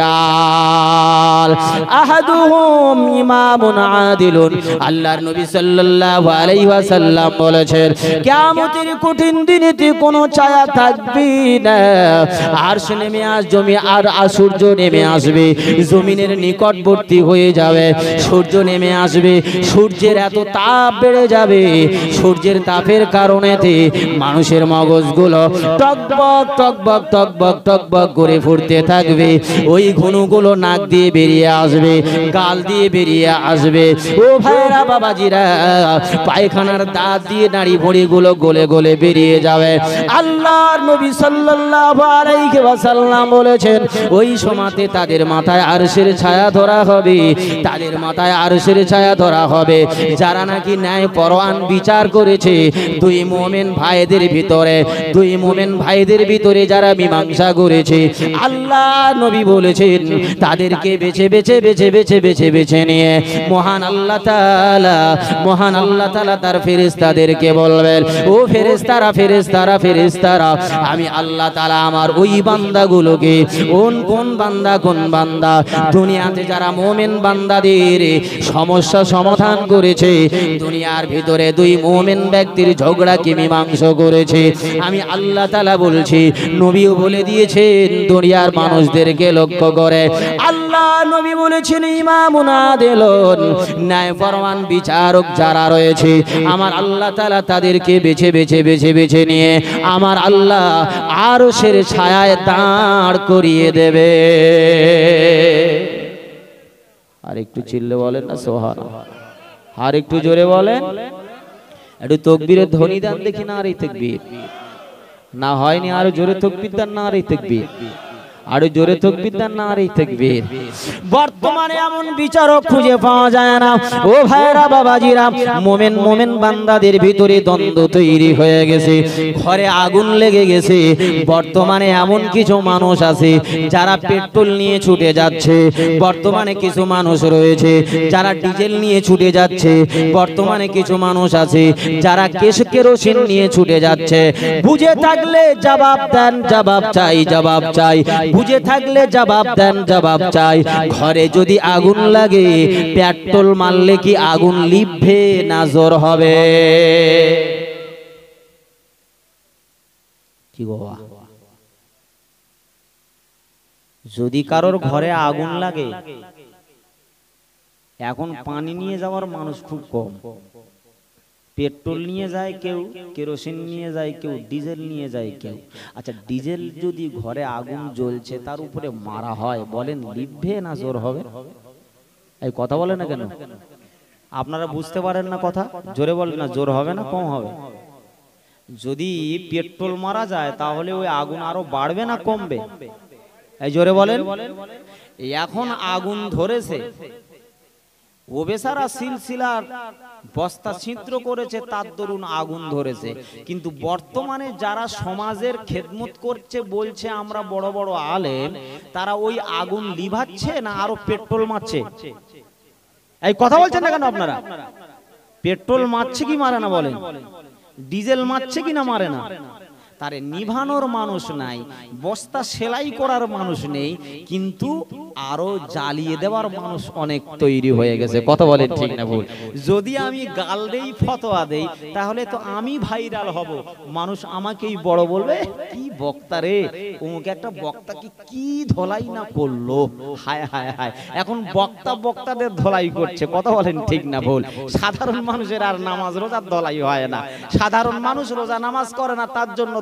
রিজাল আহাদুহুম ইমামুন আদিলুন। আল্লাহর নবী সাল্লাল্লাহু আলাইহি ওয়াসাল্লাম বলেছেন কিয়ামতের কঠিন দিনেতে কোনো ছায়া থাকবে না, আরশ নেমে জমি আর সূর্য নেমে আসবে, জমিনের নিকটবর্তী হয়ে যাবে, সূর্য নেমে আসবে, সূর্যের এত তাপ বেড়ে যাবে, সূর্যের তাপের কারণেতে মানুষের মগজগুলো টকবক টকবক টকবক টকবক করে ফুটতে থাকবে, ওই ঘুনুগুলো নাক দিয়ে বেরিয়ে আসবে, গাল দিয়ে বেরিয়ে আসবে। ও ভাইরা বাবাজিরা, পায়খানার দাঁত দিয়ে নাড়ি ভুঁড়িগুলো গলে গলে বেরিয়ে যাবে। আল্লাহর নবী সাল্লাল্লাহু আলাইহি ওয়াসাল্লাম বলেছেন ওই সময়তে তাদের মাথায় আরশের ছায়া ধরা হবে, তাদের মাথায় আরশের ছায়া ধরা হবে যারা নাকি ন্যায় পরায়ণ বিচার করেছে। দুই মুমিন ভাইদের ভিতরে, দুই মুমিন ভাইদের ভিতরে যারা মীমাংসা করেছে, আল্লাহ নবী বলেছেন তাদেরকে বেছে বেছে বেছে বেছে বেছে বেছে নিয়ে মহান আল্লাহ তাআলা, মহান আল্লাহ তাআলা তার ফেরেশতাদেরকে বলবেন ও ফেরেশতারা ফেরেশতারা ফেরেশতারা, আমি আল্লাহ তাআলা আমার ওই বান্দাগুলোকে, কোন বান্দা কোন বান্দা দুনিয়াতে যারা মুমিন বান্দাদের সমস্যা সমাধান করেছে, দুনিয়ার ভিতরে দুই মুমিন ব্যক্তির ঝগড়াকে মীমাংসা করেছে, আমি আল্লাহ তাআলা বলছি, নবীও বলে দিয়েছেন দুনিয়ার মানুষদেরকে লক্ষ্য করে আল্লাহ নবী বলেছেন ইমামুন আদিলুন, ন্যায়পরায়ণ বিচারক যারা রয়েছে আমার আল্লাহ তাআলা তাদেরকে বেছে বেছে বেছে বেছে নিয়ে আমার আল্লাহ আরশের ছায়ায় দাঁড় করিয়ে দেবে। আর একটু চিল্লে বলেন না সুবহানাল্লাহ, আর একটু জোরে বলেন, একটু তাকবীরের ধ্বনি দেন দেখি না। আর এই তাকবীর না হয়নি, আরো জোরে তাকবীর দেন না। আর এই তাকবীর আরো জোরে তাকবীর দেন না। আর এই তাকবীর। বর্তমানে এমন বিচারক খুঁজে পাওয়া যায় না। ও ভাইরা বাবাজিরা, মুমিন মুমিন বান্দাদের ভিতরে দ্বন্দ্ব তৈরি হয়ে গেছে, ঘরে আগুন লেগে গেছে। বর্তমানে এমন কিছু মানুষ আছে যারা পেট্রোল নিয়ে ছুটে যাচ্ছে, বর্তমানে কিছু মানুষ রয়েছে যারা ডিজেল নিয়ে ছুটে যাচ্ছে, বর্তমানে কিছু মানুষ আছে যারা কেরোসিন নিয়ে ছুটে যাচ্ছে। বুঝে থাকলে জবাব দেন, জবাব চাই, জবাব চাই। বুঝে থাকলে জবাব দেন, জবাব চাই। ঘরে যদি আগুন লাগে, পেট্রোল মারলে কি আগুন লিভবে না জোর হবে? কি বাবা, যদি কারোর ঘরে আগুন লাগে, এখন পানি নিয়ে যাওয়ার মানুষ খুব কম, পেট্রোল নিয়ে যায় কেউ, কেরোসিন নিয়ে যায় কেউ, ডিজেল নিয়ে যায় কেউ। আচ্ছা, ডিজেল যদি ঘরে আগুন জ্বলছে তার উপরে মারা হয়, বলেন লিভবে না জোর হবে? এই কথা বলে না কেন? আপনারা বুঝতে পারেন না কথা? জোরে বলেন না, জোর হবে না কম হবে? যদি পেট্রোল মারা যায় তাহলে ওই আগুন আরো বাড়বে না কমবে? এই জোরে বলেন। এখন আগুন ধরেছে, ও বেচারা সিলসিলার বস্তা ছিদ্র করেছে, তার দরুন আগুন ধরেছে। কিন্তু বর্তমানে যারা সমাজের খেদমত করছে, বলছে আমরা বড় বড় আলেম, তারা ওই আগুন লিভাচ্ছে না আরো পেট্রোল মারছে? এই কথা বলছেন না কেন আপনারা? পেট্রোল মারছে কি মারে না বলেন? ডিজেল মারছে কি না মারে না? তারে নিভানোর মানুষ নাই, বস্তা সেলাই করার মানুষ নেই, কিন্তু আরো জ্বালিয়ে দেওয়ার মানুষ অনেক তৈরি হয়ে গেছে। কথা বলেন ঠিক না ভুল? যদি আমি গাল দেই, ফতোয়া দেই, তাহলে তো আমি ভাইরাল হব, মানুষ আমাকেই বড় বলবে, কি বক্তা রে, ওকে একটা বক্তা কি ধলাই না করলো, হায় হায় হায়। এখন বক্তা বক্তাদের ধলাই করছে। কথা বলেন ঠিক না ভুল? সাধারণ মানুষের আর নামাজ রোজার ধলাই হয় না। সাধারণ মানুষ রোজা নামাজ করে না, তার জন্য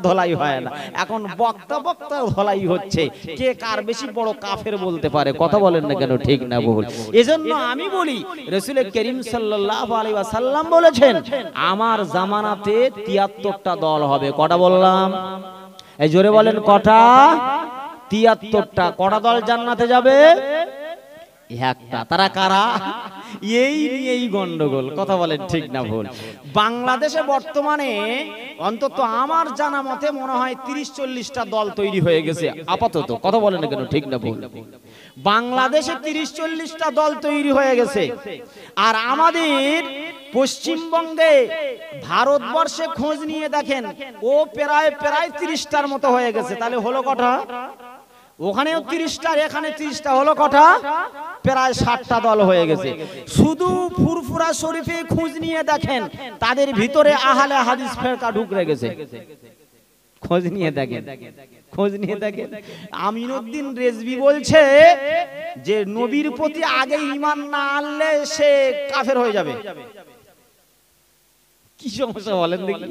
ধলাই হয় না, এখন বক্তা বক্তা ধলাই হচ্ছে, কে কার বেশি বড় কাফের বলতে পারে। কথা বলেন না কেন, ঠিক না ভুল? এজন্য আমি বলি রাসূল করিম সাল্লাল্লাহু আলাইহি ওয়াসাল্লাম বলেছেন আমার জামানাতে ৭৩টা দল হবে। কটা বললাম? এই জোরে বলেন কটা? ৭৩টা। কটা দল জান্নাতে যাবে? একটা। তারা কারা? এই নিয়েই গন্ডগোল। কথা বলেন ঠিক না ভুল? বাংলাদেশে বর্তমানে অন্তত আমার জানা মতে মনে হয় ৩০-৪০টা দল তৈরি হয়ে গেছে আপাতত। কথা বলেন না কেন, ঠিক না ভুল? বাংলাদেশে ৩০-৪০টা দল তৈরি হয়ে গেছে। আর আমাদের পশ্চিমবঙ্গে, ভারতবর্ষে খোঁজ নিয়ে দেখেন, ও প্রায় ৩০টার মতো হয়ে গেছে। তাহলে হলো কটা? ওখানেও ৩০টা, এখানে 30টা, হলো কটা? প্রায় 60টা দল হয়ে গেছে। শুধু ফুরফুরা শরীফে খোঁজ নিয়ে দেখেন, তাদের ভিতরে আহলে হাদিস ফিরকা ঢুকে গেছে। খোঁজ নিয়ে দেখেন, খোঁজ নিয়ে দেখেন। আমিনুদ্দিন রেজভী বলছে যে নবীর প্রতি আগে ঈমান না আনলে সে কাফের হয়ে যাবে। কি সমস্যা বলেন দেখি?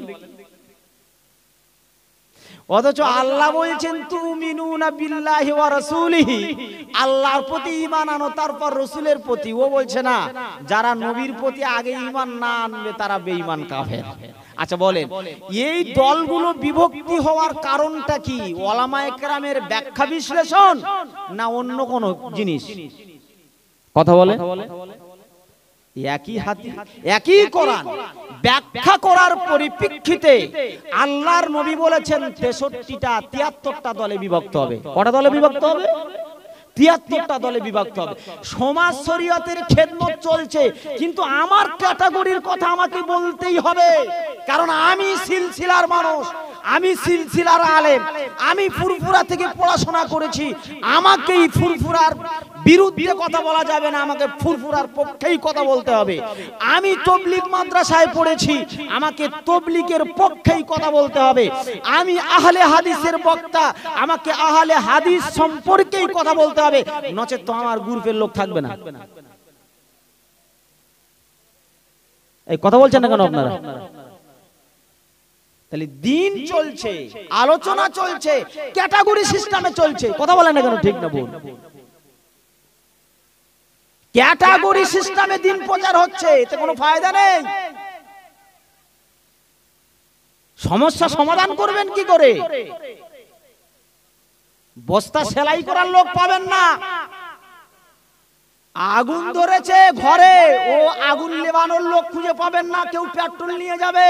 অথচ আল্লাহ বলছেন তুমিনুনা বিল্লাহি ওয়া রাসূলিহি, আল্লাহর প্রতি ঈমান আনো, তারপর রাসূলের প্রতি। ও বলছে না, যারা নবীর প্রতি আগে ঈমান না আনবে তারা বেঈমান কাফের। আচ্ছা বলেন, এই দলগুলো বিভক্তি হওয়ার কারণটা কি? ওলামায়ে কেরামের ব্যাখ্যা বিশ্লেষণ না অন্য কোনো জিনিস? কথা বলে। একই হাদিস, একই কোরআন ব্যাখ্যা করার পরিপ্রেক্ষিতে আল্লাহর নবী বলেছেন 63টা 73টা দলে বিভক্ত হবে। কটা দলে বিভক্ত হবে? 73টা দলে বিভক্ত হবে। সমাজ শরীয়তের খেদমত চলছে, কিন্তু আমার ক্যাটাগরির কথা আমাকে বলতেই হবে, কারণ আমি সিলসিলার মানুষ, আমি সিলসিলার আলেম, আমি ফুরফুরা থেকে পড়াশোনা করেছি। আমাকেই ফুরফুরার বিরুদ্ধে কথা বলা যাবে না, আমাকে ফুরফুরার পক্ষেই কথা বলতে হবে। আমি তাবলীগ মাদ্রাসায় পড়েছি, আমাকে তাবলীগের পক্ষেই কথা বলতে হবে। আমি আহলে হাদিসের বক্তা, আমাকে আহলে হাদিস সম্পর্কেই কথা বলতে হবে, নচেত তো আমার গ্রুপের লোক থাকবে না। এই কথা বলছেন না কেন আপনারা? তাহলে দিন চলছে, আলোচনা চলছে, ক্যাটাগরি সিস্টেমে চলছে। কথা বলেন না কেন, ঠিক না বল? ক্যাটাগরি সিস্টেমে দিন প্রচার হচ্ছে, এতে কোনো ফায়দা নেই। সমস্যা সমাধান করবেন কি করে? বস্তা সেলাই করার লোক পাবেন না। আগুন ধরেছে ঘরে, ও আগুন নেভানোর লোক খুঁজে পাবেন না। কেউ পেট্রোল নিয়ে যাবে,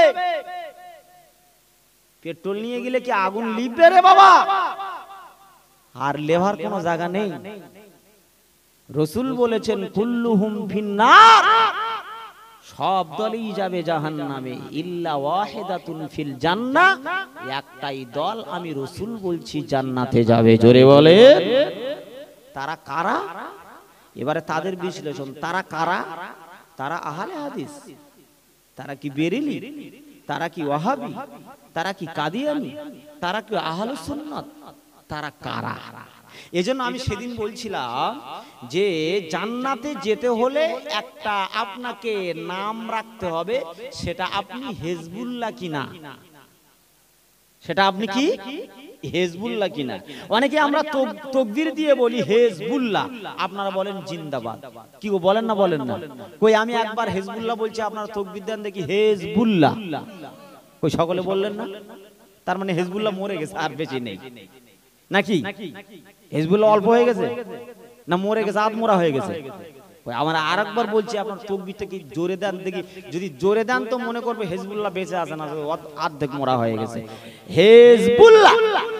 পেট্রোল নিয়ে গেলে কি আগুন লিখবে রে বাবা? আর লেভার কোনো জায়গা নেই। রাসূল বলেছেন কুল্লুহুম ফিন্নার, সব দলই যাবে জাহান্নামে, ইল্লা ওয়াহিদাতুন ফিল জান্নাহ, একটাই দল আমি রাসূল বলছি জান্নাতে যাবে। জোরে বলে। তারা কারা? এবারে তাদের বিশ্লেষণ। তারা কারা? তারা আহলে হাদিস, তারা কি বেরেলি, তারা কি ওয়াহাবি, তারা কি কাদিয়ানি, তারা কি আহলুস সুন্নাত, তারা কারা? এজন্য আমি সেদিন বলছিলাম যে জান্নাতে যেতে হলে একটা আপনাকে নাম রাখতে হবে, সেটা আপনি হিজবুল্লাহ কিনা। সেটা আপনি কি হিজবুল্লাহ কিনা। অনেকে আমরা তাকবীর দিয়ে বলি হিজবুল্লাহ, আপনারা বলেন জিন্দাবাদ। কি গো, বলেন না? বলেন না? কই আমি একবার হিজবুল্লাহ বলছি, আপনারা তাকবীর দেন দেখি হিজবুল্লাহ। কই সকলে বললেন না? তার মানে হিজবুল্লাহ মরে গেছে, আর বেঁচে নেই নাকি? হিজবুল্লাহ অল্প হয়ে গেছে না মরে গেছে, আত্মরা হয়ে গেছে? আমরা আরেকবার বলছি, আপনার তাকবীরটা কি জোরে দেন দেখি। যদি জোরে দেন তো মনে করবে হিজবুল্লাহ বেঁচে আছে, না অর্ধেক মরা হয়ে গেছে। হিজবুল্লাহ।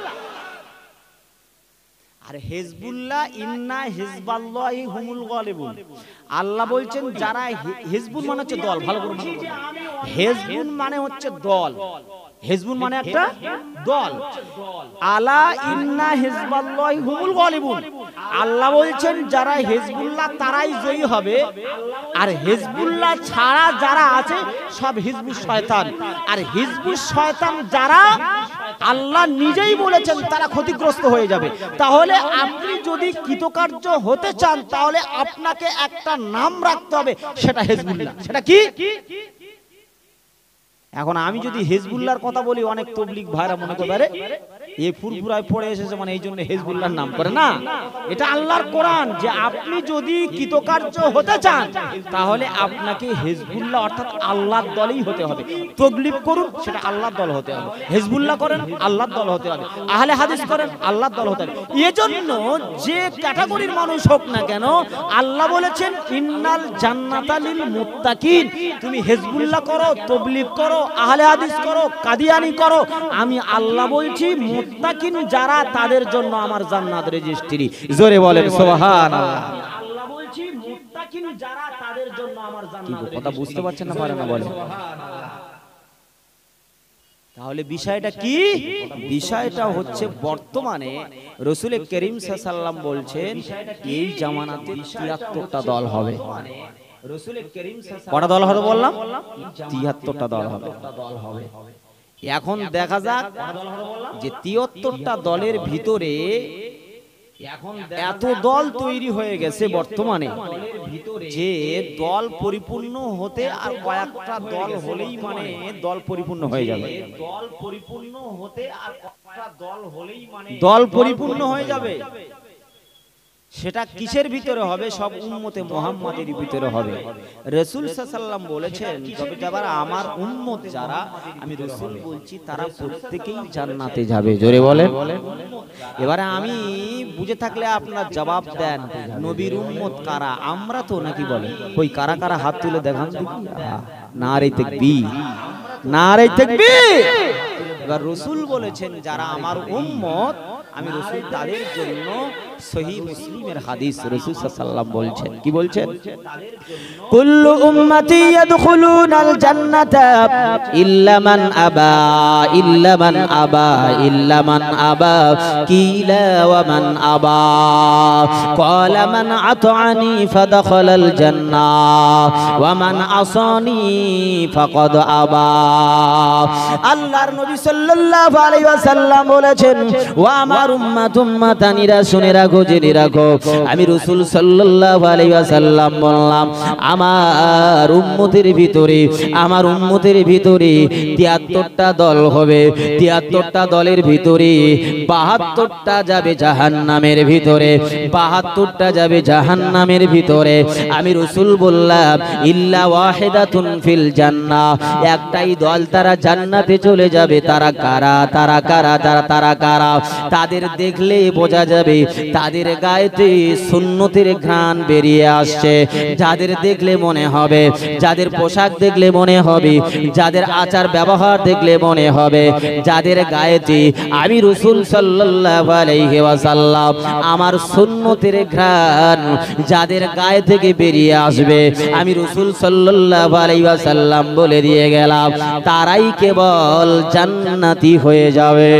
আর হিজবুল্লাহ, ইন্না হিজবাল্লাহি হুমুল গালিবুন। আল্লাহ বলছেন যারা হিজবুল মানে হচ্ছে দল। ভালো করে হিজবুল মানে হচ্ছে দল। হিজবুল মানে একটা দল। আলা ইন্না হিজবাল্লাহি হুমুল গালিবুন। আল্লাহ বলছেন যারা হিজবুল্লাহ তারাই জয়ী হবে, আর হিজবুল্লাহ ছাড়া যারা আছে সব হিজবুল শয়তান। আর হিজবুল শয়তান যারা, আল্লাহ নিজেই বলেছেন তারা ক্ষতিগ্রস্ত হয়ে যাবে। তাহলে আপনি যদি কৃতকার্য হতে চান, তাহলে আপনাকে একটা নাম রাখতে হবে, সেটা হিজবুল্লাহ। সেটা কি? এখন আমি যদি হিজবুল্লাহর কথা বলি, অনেক তাবলীগ ভাইরা মনে করবে আরে এই ফুরফুরায় পড়ে এসেছে মানে এই জন্য হিজবুল্লাহর নাম করে না। এটা আল্লাহর কোরআন যে আপনি যদি কৃতকার্য হতে চান তাহলে আপনাকে হিজবুল্লাহ অর্থাৎ আল্লাহর দলেই হতে হবে। তাবলীগ করুন সেটা আল্লাহর দল হতে হবে, হিজবুল্লাহ করেন আল্লাহর দল হতে হবে, আহলে হাদিস করেন আল্লাহর দল হতে হবে। এজন্য যে ক্যাটাগরির মানুষ হোক না কেন আল্লাহ বলেছেন ইন্নাল জান্নাতা লিল মুত্তাকিন। তুমি হিজবুল্লাহ করো, তাবলীগ করো, আহলে হাদিস করো, কাদিয়ানি করো, আমি আল্লাহ বলছি মুত্তাকিন যারা তাদের জন্য আমার জান্নাত রেজিস্ট্রি। জোরে বলেন সুবহানাল্লাহ। আল্লাহ বলছি মুত্তাকিন যারা তাদের জন্য আমার জান্নাত। কথা বুঝতে পারছেন না পারে না বলেন। তাহলে বিষয়টা কি? বিষয়টা হচ্ছে বর্তমানে রাসূল করিম সাল্লাল্লাহু আলাইহি ওয়াসাল্লাম বলছেন এই জামানাতে ৭৩টা দল হবে। রাসূল করিম কটা দল হবে বললাম? ৭৩টা দল হবে। এখন দেখা যাক যে ৭৩টা দলের ভিতরে এখন এত দল তৈরি হয়ে গেছে বর্তমানে যে দল পরিপূর্ণ হতে আর কয়েকটা দল হলেই মানে দল পরিপূর্ণ হয়ে যাবে। দল পরিপূর্ণ হতে আর কয়েকটা দল হলেই মানে দল পরিপূর্ণ হয়ে যাবে। সেটা কিসের ভিতরে হবে? সব উম্মতে মুহাম্মাদের ভিতরে হবে। রাসূল সাল্লাল্লাহু আলাইহি ওয়াসাল্লাম বলেছেন তবে যারা আমার উম্মত যারা আমি রাসূল বলছি তারা প্রত্যেকেই জান্নাতে যাবে। জোরে বলেন। এবারে আমি বুঝে থাকলে আপনার জবাব দেন নবীর উম্মত কারা? আমরা তো নাকি বলেন? কই কারা কারা হাত তুলে দেখান দেখি। নারে তাকবীর, নারে তাকবীর। এবার রাসূল বলেছেন যারা আমার উম্মত আমি রাসূল তাদের জন্য সহিহ মুসলিমের হাদিস রাসূল সাল্লাল্লাহু আলাইহি ওয়াসাল্লাম বলছেন কি বলছেন? কুল্লু উম্মতি ইয়াদখুলুনাল জান্নাতা ইল্লা মান আবা ইল্লা মান আবা ইল্লা মান আবা কিলা ওয়া মান আবা ক্বালা মান আতআনি ফাদাখালাল জান্নাহ ওয়া মান আসানি ফাকাদ আবা। আল্লাহর নবী সাল্লাল্লাহু আলাইহি ওয়াসাল্লাম বলেছেন ও আমার উম্মত উম্মতানিরা শুনে রাখো, জেনে রাখো আমি রাসূল সাল্লাল্লাহু আলাইহি ওয়াসাল্লাম বললাম আমার উম্মতের ভিতরে ৭৩টা দল হবে। ৭৩টা দলের ভিতরে ৭২টা যাবে জাহান্নামের ভিতরে, ৭২টা যাবে জাহান্নামের ভিতরে। আমি রাসূল বললাম ইল্লা ওয়াহিদাতুন ফিল জান্নাহ, একটাই দল তারা জান্নাতে চলে যাবে। তারা কারা? তারা কারা? তারা কারা? তাদের দেখলে বোঝা যাবে তাদের গায়েতে সুন্নতের ঘ্রাণ বেরিয়ে আসছে। যাদের দেখলে মনে হবে, যাদের পোশাক দেখলে মনে হবে, যাদের আচার ব্যবহার দেখলে মনে হবে, যাদের গায়েতে আমি রাসূল সাল্লাল্লাহু আলাইহি ওয়াসাল্লাম আমার সুন্নতের ঘ্রাণ যাদের গায়ে থেকে বেরিয়ে আসবে আমি রাসূল সাল্লাল্লাহু আলাইহি ওয়াসাল্লাম বলে দিয়ে গেলাম তারাই কেবল জান্নাতি হয়ে যাবে।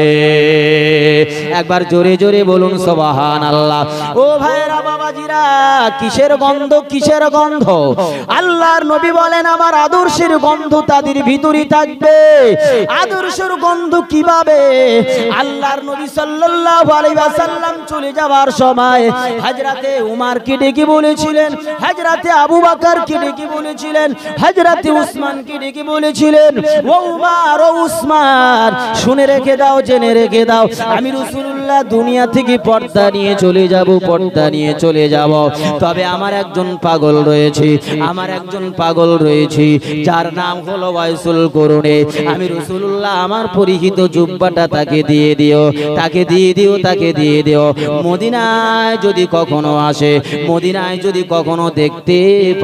একবার জোরে জোরে বলুন সুবহানাল্লাহ। ও ভাইরা বাবাজিরা, কিসের গন্ধ? কিসের গন্ধ? আল্লাহর নবী বলেন আমার আদর্শের গন্ধ তাদের ভিতরে থাকবে। আদর্শের গন্ধ কিভাবে? আল্লাহর নবী সাল্লাল্লাহু আলাইহি ওয়াসাল্লাম চলে যাওয়ার সময় হযরতে উমরকে ডেকে বলেছিলেন, হযরতে আবু বকরকে ডেকে বলেছিলেন, হযরতে উসমানকে ডেকে বলেছিলেন ও উমর ও উসমান শুনে রেখে দাও, জেনে রেখে দাও আমি রাসূলুল্লাহ দুনিয়া থেকে পর্দা নিয়ে চলে যাব, পর্দা নিয়ে চলে যাব। তবে আমার একজন পাগল রয়েছে, আমার একজন পাগল রয়েছে যার নাম হলো ওয়াইসুল করুণে। আমি রাসূলুল্লাহ আমার পরিহিত জুব্বাটা তাকে দিয়ে দিও, তাকে দিয়ে দিও, তাকে দিয়ে দিও। মদিনায় যদি কখনো আসে, মদিনায় যদি কখনো দেখতে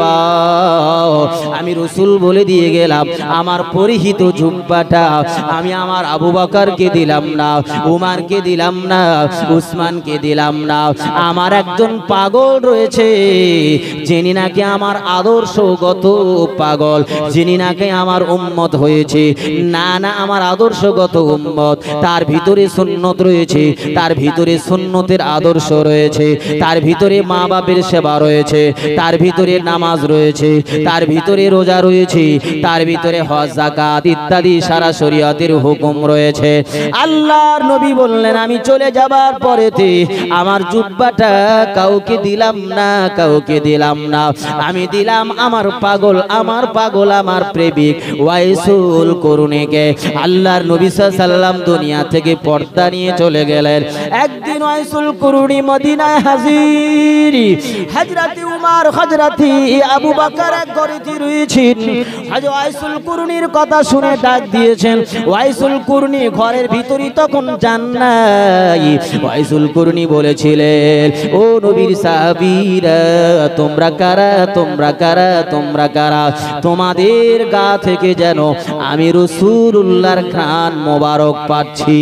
পাও আমি রাসূল বলে দিয়ে গেলাম আমার পরিহিত জুব্বাটা আমি আমার আবু বকরকে দিলাম না, উমরকে দিলাম না, উসমানকে দিলাম না। আমার একজন পাগল রয়েছে যিনি নাকি আমার আদর্শগত পাগল, যিনি নাকি আমার উম্মত হয়েছে। না না, আমার আদর্শগত উম্মত, তার ভিতরে সুন্নত রয়েছে, তার ভিতরে সুন্নতের আদর্শ রয়েছে, তার ভিতরে মা বাপের সেবা রয়েছে, তার ভিতরে নামাজ রয়েছে, তার ভিতরে রোজা রয়েছে, তার ভিতরে হজ যাকাত ইত্যাদি সারা শরীয়তের হুকুম রয়েছে। আল্লাহর নবী বললেন আমি চলে চলে যাবার পরেতে আমার জুব্বাটা কাউকে দিলাম না, কাউকে দিলাম না, আমি দিলাম আমার পাগল আমার প্রেমিক ওয়াইসুল কুরনিকে। আল্লাহর নবী সাল্লাল্লাহু আলাইহি ওয়াসাল্লাম দুনিয়া থেকে পর্দা নিয়ে চলে গেলেন। একদিন ওয়াইসুল কুরনি মদিনায় হাজির। হযরত উমর হযরত আবু বকর এক ঘরেতে রয়েছেন। হযরত ওয়াইসুল কুরনির কথা শুনে ডাক দিয়েছেন। ওয়াইসুল কুরনি ঘরের ভিতরই তখন যান নাই। ওয়াইসুল কুরনি বলেছিলেন, ও নবীর সাহাবীরা, তোমরা কারা, তোমরা কারা, তোমরা কারা? তোমাদের গা থেকে যেন আমি রাসূলুল্লাহর ঘ্রাণ মোবারক পাচ্ছি।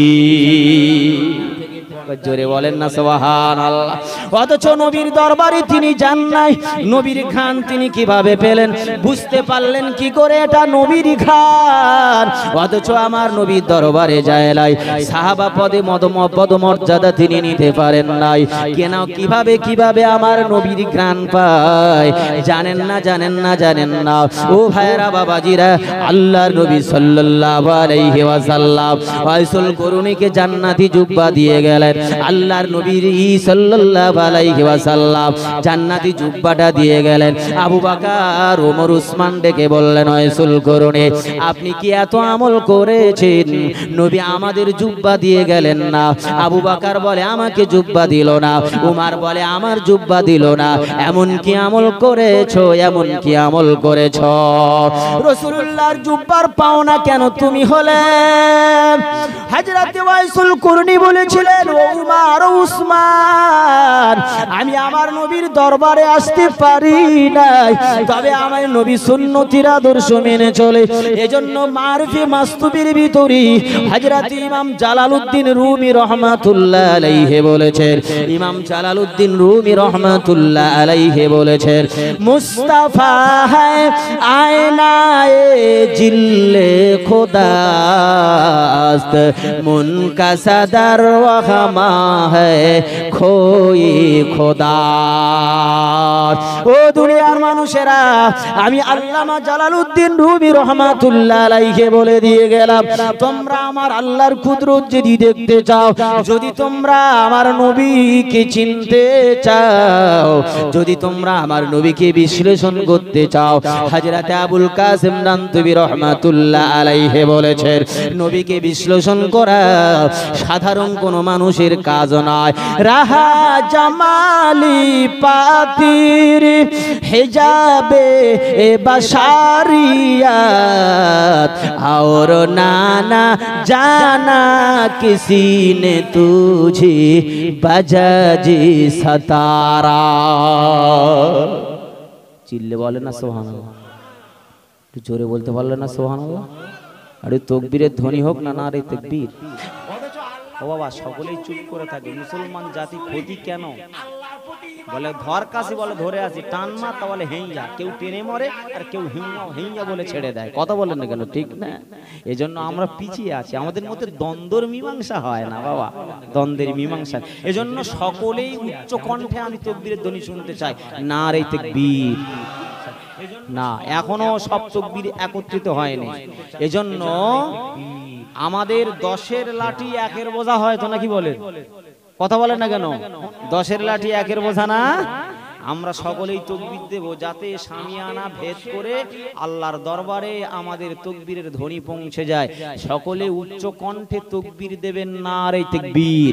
জোরে বলেন না সুবহানাল্লাহ। অথচ নবীর দরবারে তিনি যান নাই, নবীর ঘ্রাণ তিনি কিভাবে পেলেন? বুঝতে পারলেন কি করে এটা নবীর ঘ্রাণ? অথচ আমার নবীর দরবারে যায় নাই, সাহাবা পদে পদমর্যাদা তিনি নিতে পারেন নাই। কেন, কিভাবে আমার নবীর ঘ্রাণ পায়? জানেন না, জানেন না, জানেন না। ও ভাইরা বাবাজিরা, আল্লাহর নবী সাল্লাল্লাহু আলাইহি ওয়াসাল্লাম ওয়াইসুল কুরনিকে জান্নাতি জুব্বা দিয়ে গেলেন। আল্লাহর নবী সাল্লাল্লাহু আলাইহি ওয়াসাল্লাম জান্নাতি জুব্বাটা দিয়ে গেলেন। আবু বকর, ওমর, উসমান ডেকে বললেন, ওয়াইসুল কুরনি, আপনি কি এত আমল করেছেন? নবী আমাদের জুব্বা দিয়ে গেলেন না। আবু বকর বলে, আমাকে জুব্বা দিল না। উমর বলে, আমার জুব্বা দিল না। এমন কি আমল করেছো, এমন কি আমল করেছো? রাসূলুল্লাহর জুব্বার পাওনা কেন তুমি হলে? হযরত ওয়াইসুল কুরনি বলেছিলেন, ও উমর, ও উসমান, আমি আমার নবীর দরবারে আসতে পারি নাই, তবে আমার নবী সুন্নতির আদর্শ মেনে চলে। এজন্য মারফি মাসতুবির ভিতরে হযরত ইমাম জালালউদ্দিন রুমি রাহমাতুল্লাহ আলাইহি বলেছেন, ইমাম জালালউদ্দিন রুমি রাহমাতুল্লাহ আলাইহি বলেছেন, মুস্তাফা হ্যায় আয়নায়ে জিল্লে খুদাস্ত মুনকাসাদার ওয়া খামা হ্যায় খোই খোদা। ও দুনিয়ার মানুষেরা, আমি আল্লামা জালালউদ্দিন রুমি রাহমাতুল্লাহ আলাইহি বলে দিয়ে গেলাম, তোমরা আমার আল্লাহর কুদরত যদি দেখতে চাও, যদি তোমরা আমার নবীকে চিনতে চাও, যদি তোমরা আমার নবীকে বিশ্লেষণ করতে চাও, হযরত আবুল কাসিম নানতুবি রাহমাতুল্লাহ আলাইহি বলেছেন, নবীকে বিশ্লেষণ করা সাধারণ কোন মানুষের কাজ নয়। রাহা জামালি পাতির হিজাবে বাশারিয়াত और नाना जाना किसी ने तुझे बजाजी सतारा। চিল্লে বলে না সুবহানাল্লাহ, একটু জোরে বলতে পারলে না সুবহানাল্লাহ? আরে তকবীরের ধ্বনি হোক না, না রে তাকবীর। ও বাবা, সকলেই চুপ করে থাকে। মুসলমান জাতি ক্ষতি কেন? বলে ধর কাশি, বলে ধরে আসি, টান মা তা বলে হেইয়া, কেউ টেনে মরে আর কেউ হেইয়া বলে ছেড়ে দেয়। কথা বলেন না কেন, ঠিক না? এজন্য আমরা পিছিয়ে আছি, আমাদের মধ্যে দ্বন্দ্বের মীমাংসা হয় না বাবা, দ্বন্দ্বের মীমাংসা। এজন্য সকলেই উচ্চ কণ্ঠে আমি তাকবীরের ধ্বনি শুনতে চাই, না রে তাকবীর না, এখনো সব তাকবীর একত্রিত হয়নি। এজন্য আমাদের 10-এর লাঠি 1-এর বোঝা হয় তো, নাকি বলেন? কথা বলেন না কেন? 10-এর লাঠি 1-এর বোঝা না। আমরা সকলেই তাকবীর দেব, যাতে শামিয়ানা ভেদ করে আল্লাহর দরবারে আমাদের তাকবীরের ধ্বনি পৌঁছে যায়। সকলে উচ্চ কণ্ঠে তাকবীর দেবেন, নারে তাকবীর,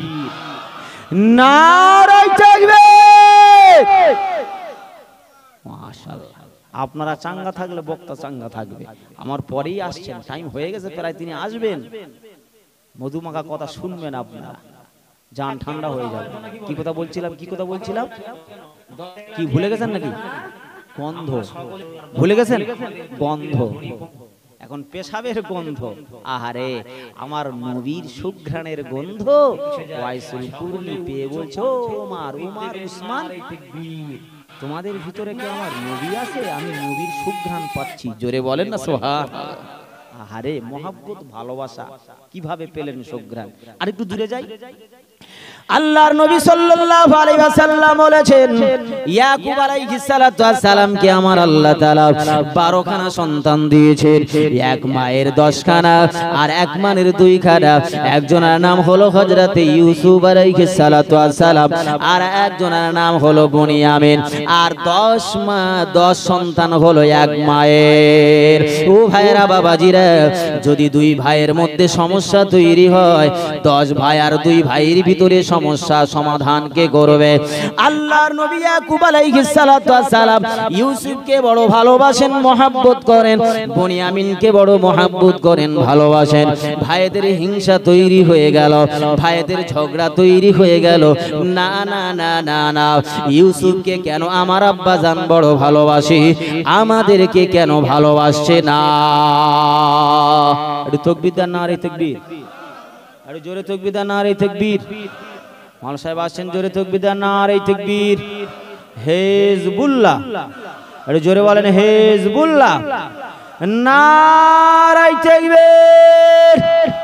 নারে তাকবীর। মাশাআল্লাহ, আপনারা চাঙ্গা থাকলে বক্তা চাঙ্গা থাকবে। আমার পরেই আসছেন, টাইম হয়ে গেছে প্রায়, তিনি আসবেন, মধুমাখা কথা শুনবেন, আপনারা জান ঠান্ডা হয়ে যাবে। কি কথা বলছিলাম, কি কথা বলছিলাম, কি ভুলে গেছেন নাকি? গন্ধ ভুলে গেছেন? গন্ধ, এখন পেশাবের গন্ধ। আহারে, আমার নবীর সুঘ্রাণের গন্ধ ওয়াইসুল কুরনি পেয়ে বলছে, ও উমর, উমর, উসমান, তোমাদের ভিতরে কি আমার নবী আছে? আমি নবীর সুঘ্রাণ পাচ্ছি। জোরে বলেন না সুবহানাল্লাহ। আহারে, মহব্বত, ভালোবাসা কিভাবে পেলেন সুঘ্রাণ? আরেকটু দূরে যাই। আল্লাহর নবী সাল্লাল্লাহু আলাইহি ওয়াসাল্লাম বলেছেন ইয়াকুব আলাইহিস সালাতু ওয়াস সালামকে আমার আল্লাহ তাআলা 12 খানা সন্তান দিয়েছেন, এক মায়ের 10 খানা আর এক মানের 2 খানা। একজনের নাম হলো হযরতে ইউসুফ আলাইহিস সালাতু ওয়াস সালাম, আর একজনের নাম হলো বুনিয়ামিন। আর 10 সন্তান হলো এক মায়ের। ও ভাইরা বাবাজিরা, যদি 2 ভাইয়ের মধ্যে সমস্যা তৈরি হয়, 10 ভাই আর 2 ভাইয়ের ভিতরে সমস্যা সমাধান কে করবে? আল্লাহর নবী ইয়াকুব আলাইহিস সালাতু ওয়াস সালাম ইউসুফকে বড় ভালোবাসেন, মহব্বত করেন, বুনিয়ামিনকে বড় মহব্বত করেন, ভালোবাসেন। ভাইদের হিংসা তৈরি হয়ে গেল, ভাইদের ঝগড়া তৈরি হয়ে গেল। না না না না না, ইউসুফকে কেন আমার আব্বা জান বড় ভালোবাসে, আমাদেরকে কেন ভালোবাসছে না? আরে তাকবীর দেন, নারে তাকবীর, আরে জোরে তাকবীর দেন, নারে তাকবীর। মাল সাহেব আসছেন, জোরে তাকবীর দেন, নারে তাকবীর। হিজবুল্লাহ, আরে জোরে বলেন হিজবুল্লাহ, নারে তাকবীর।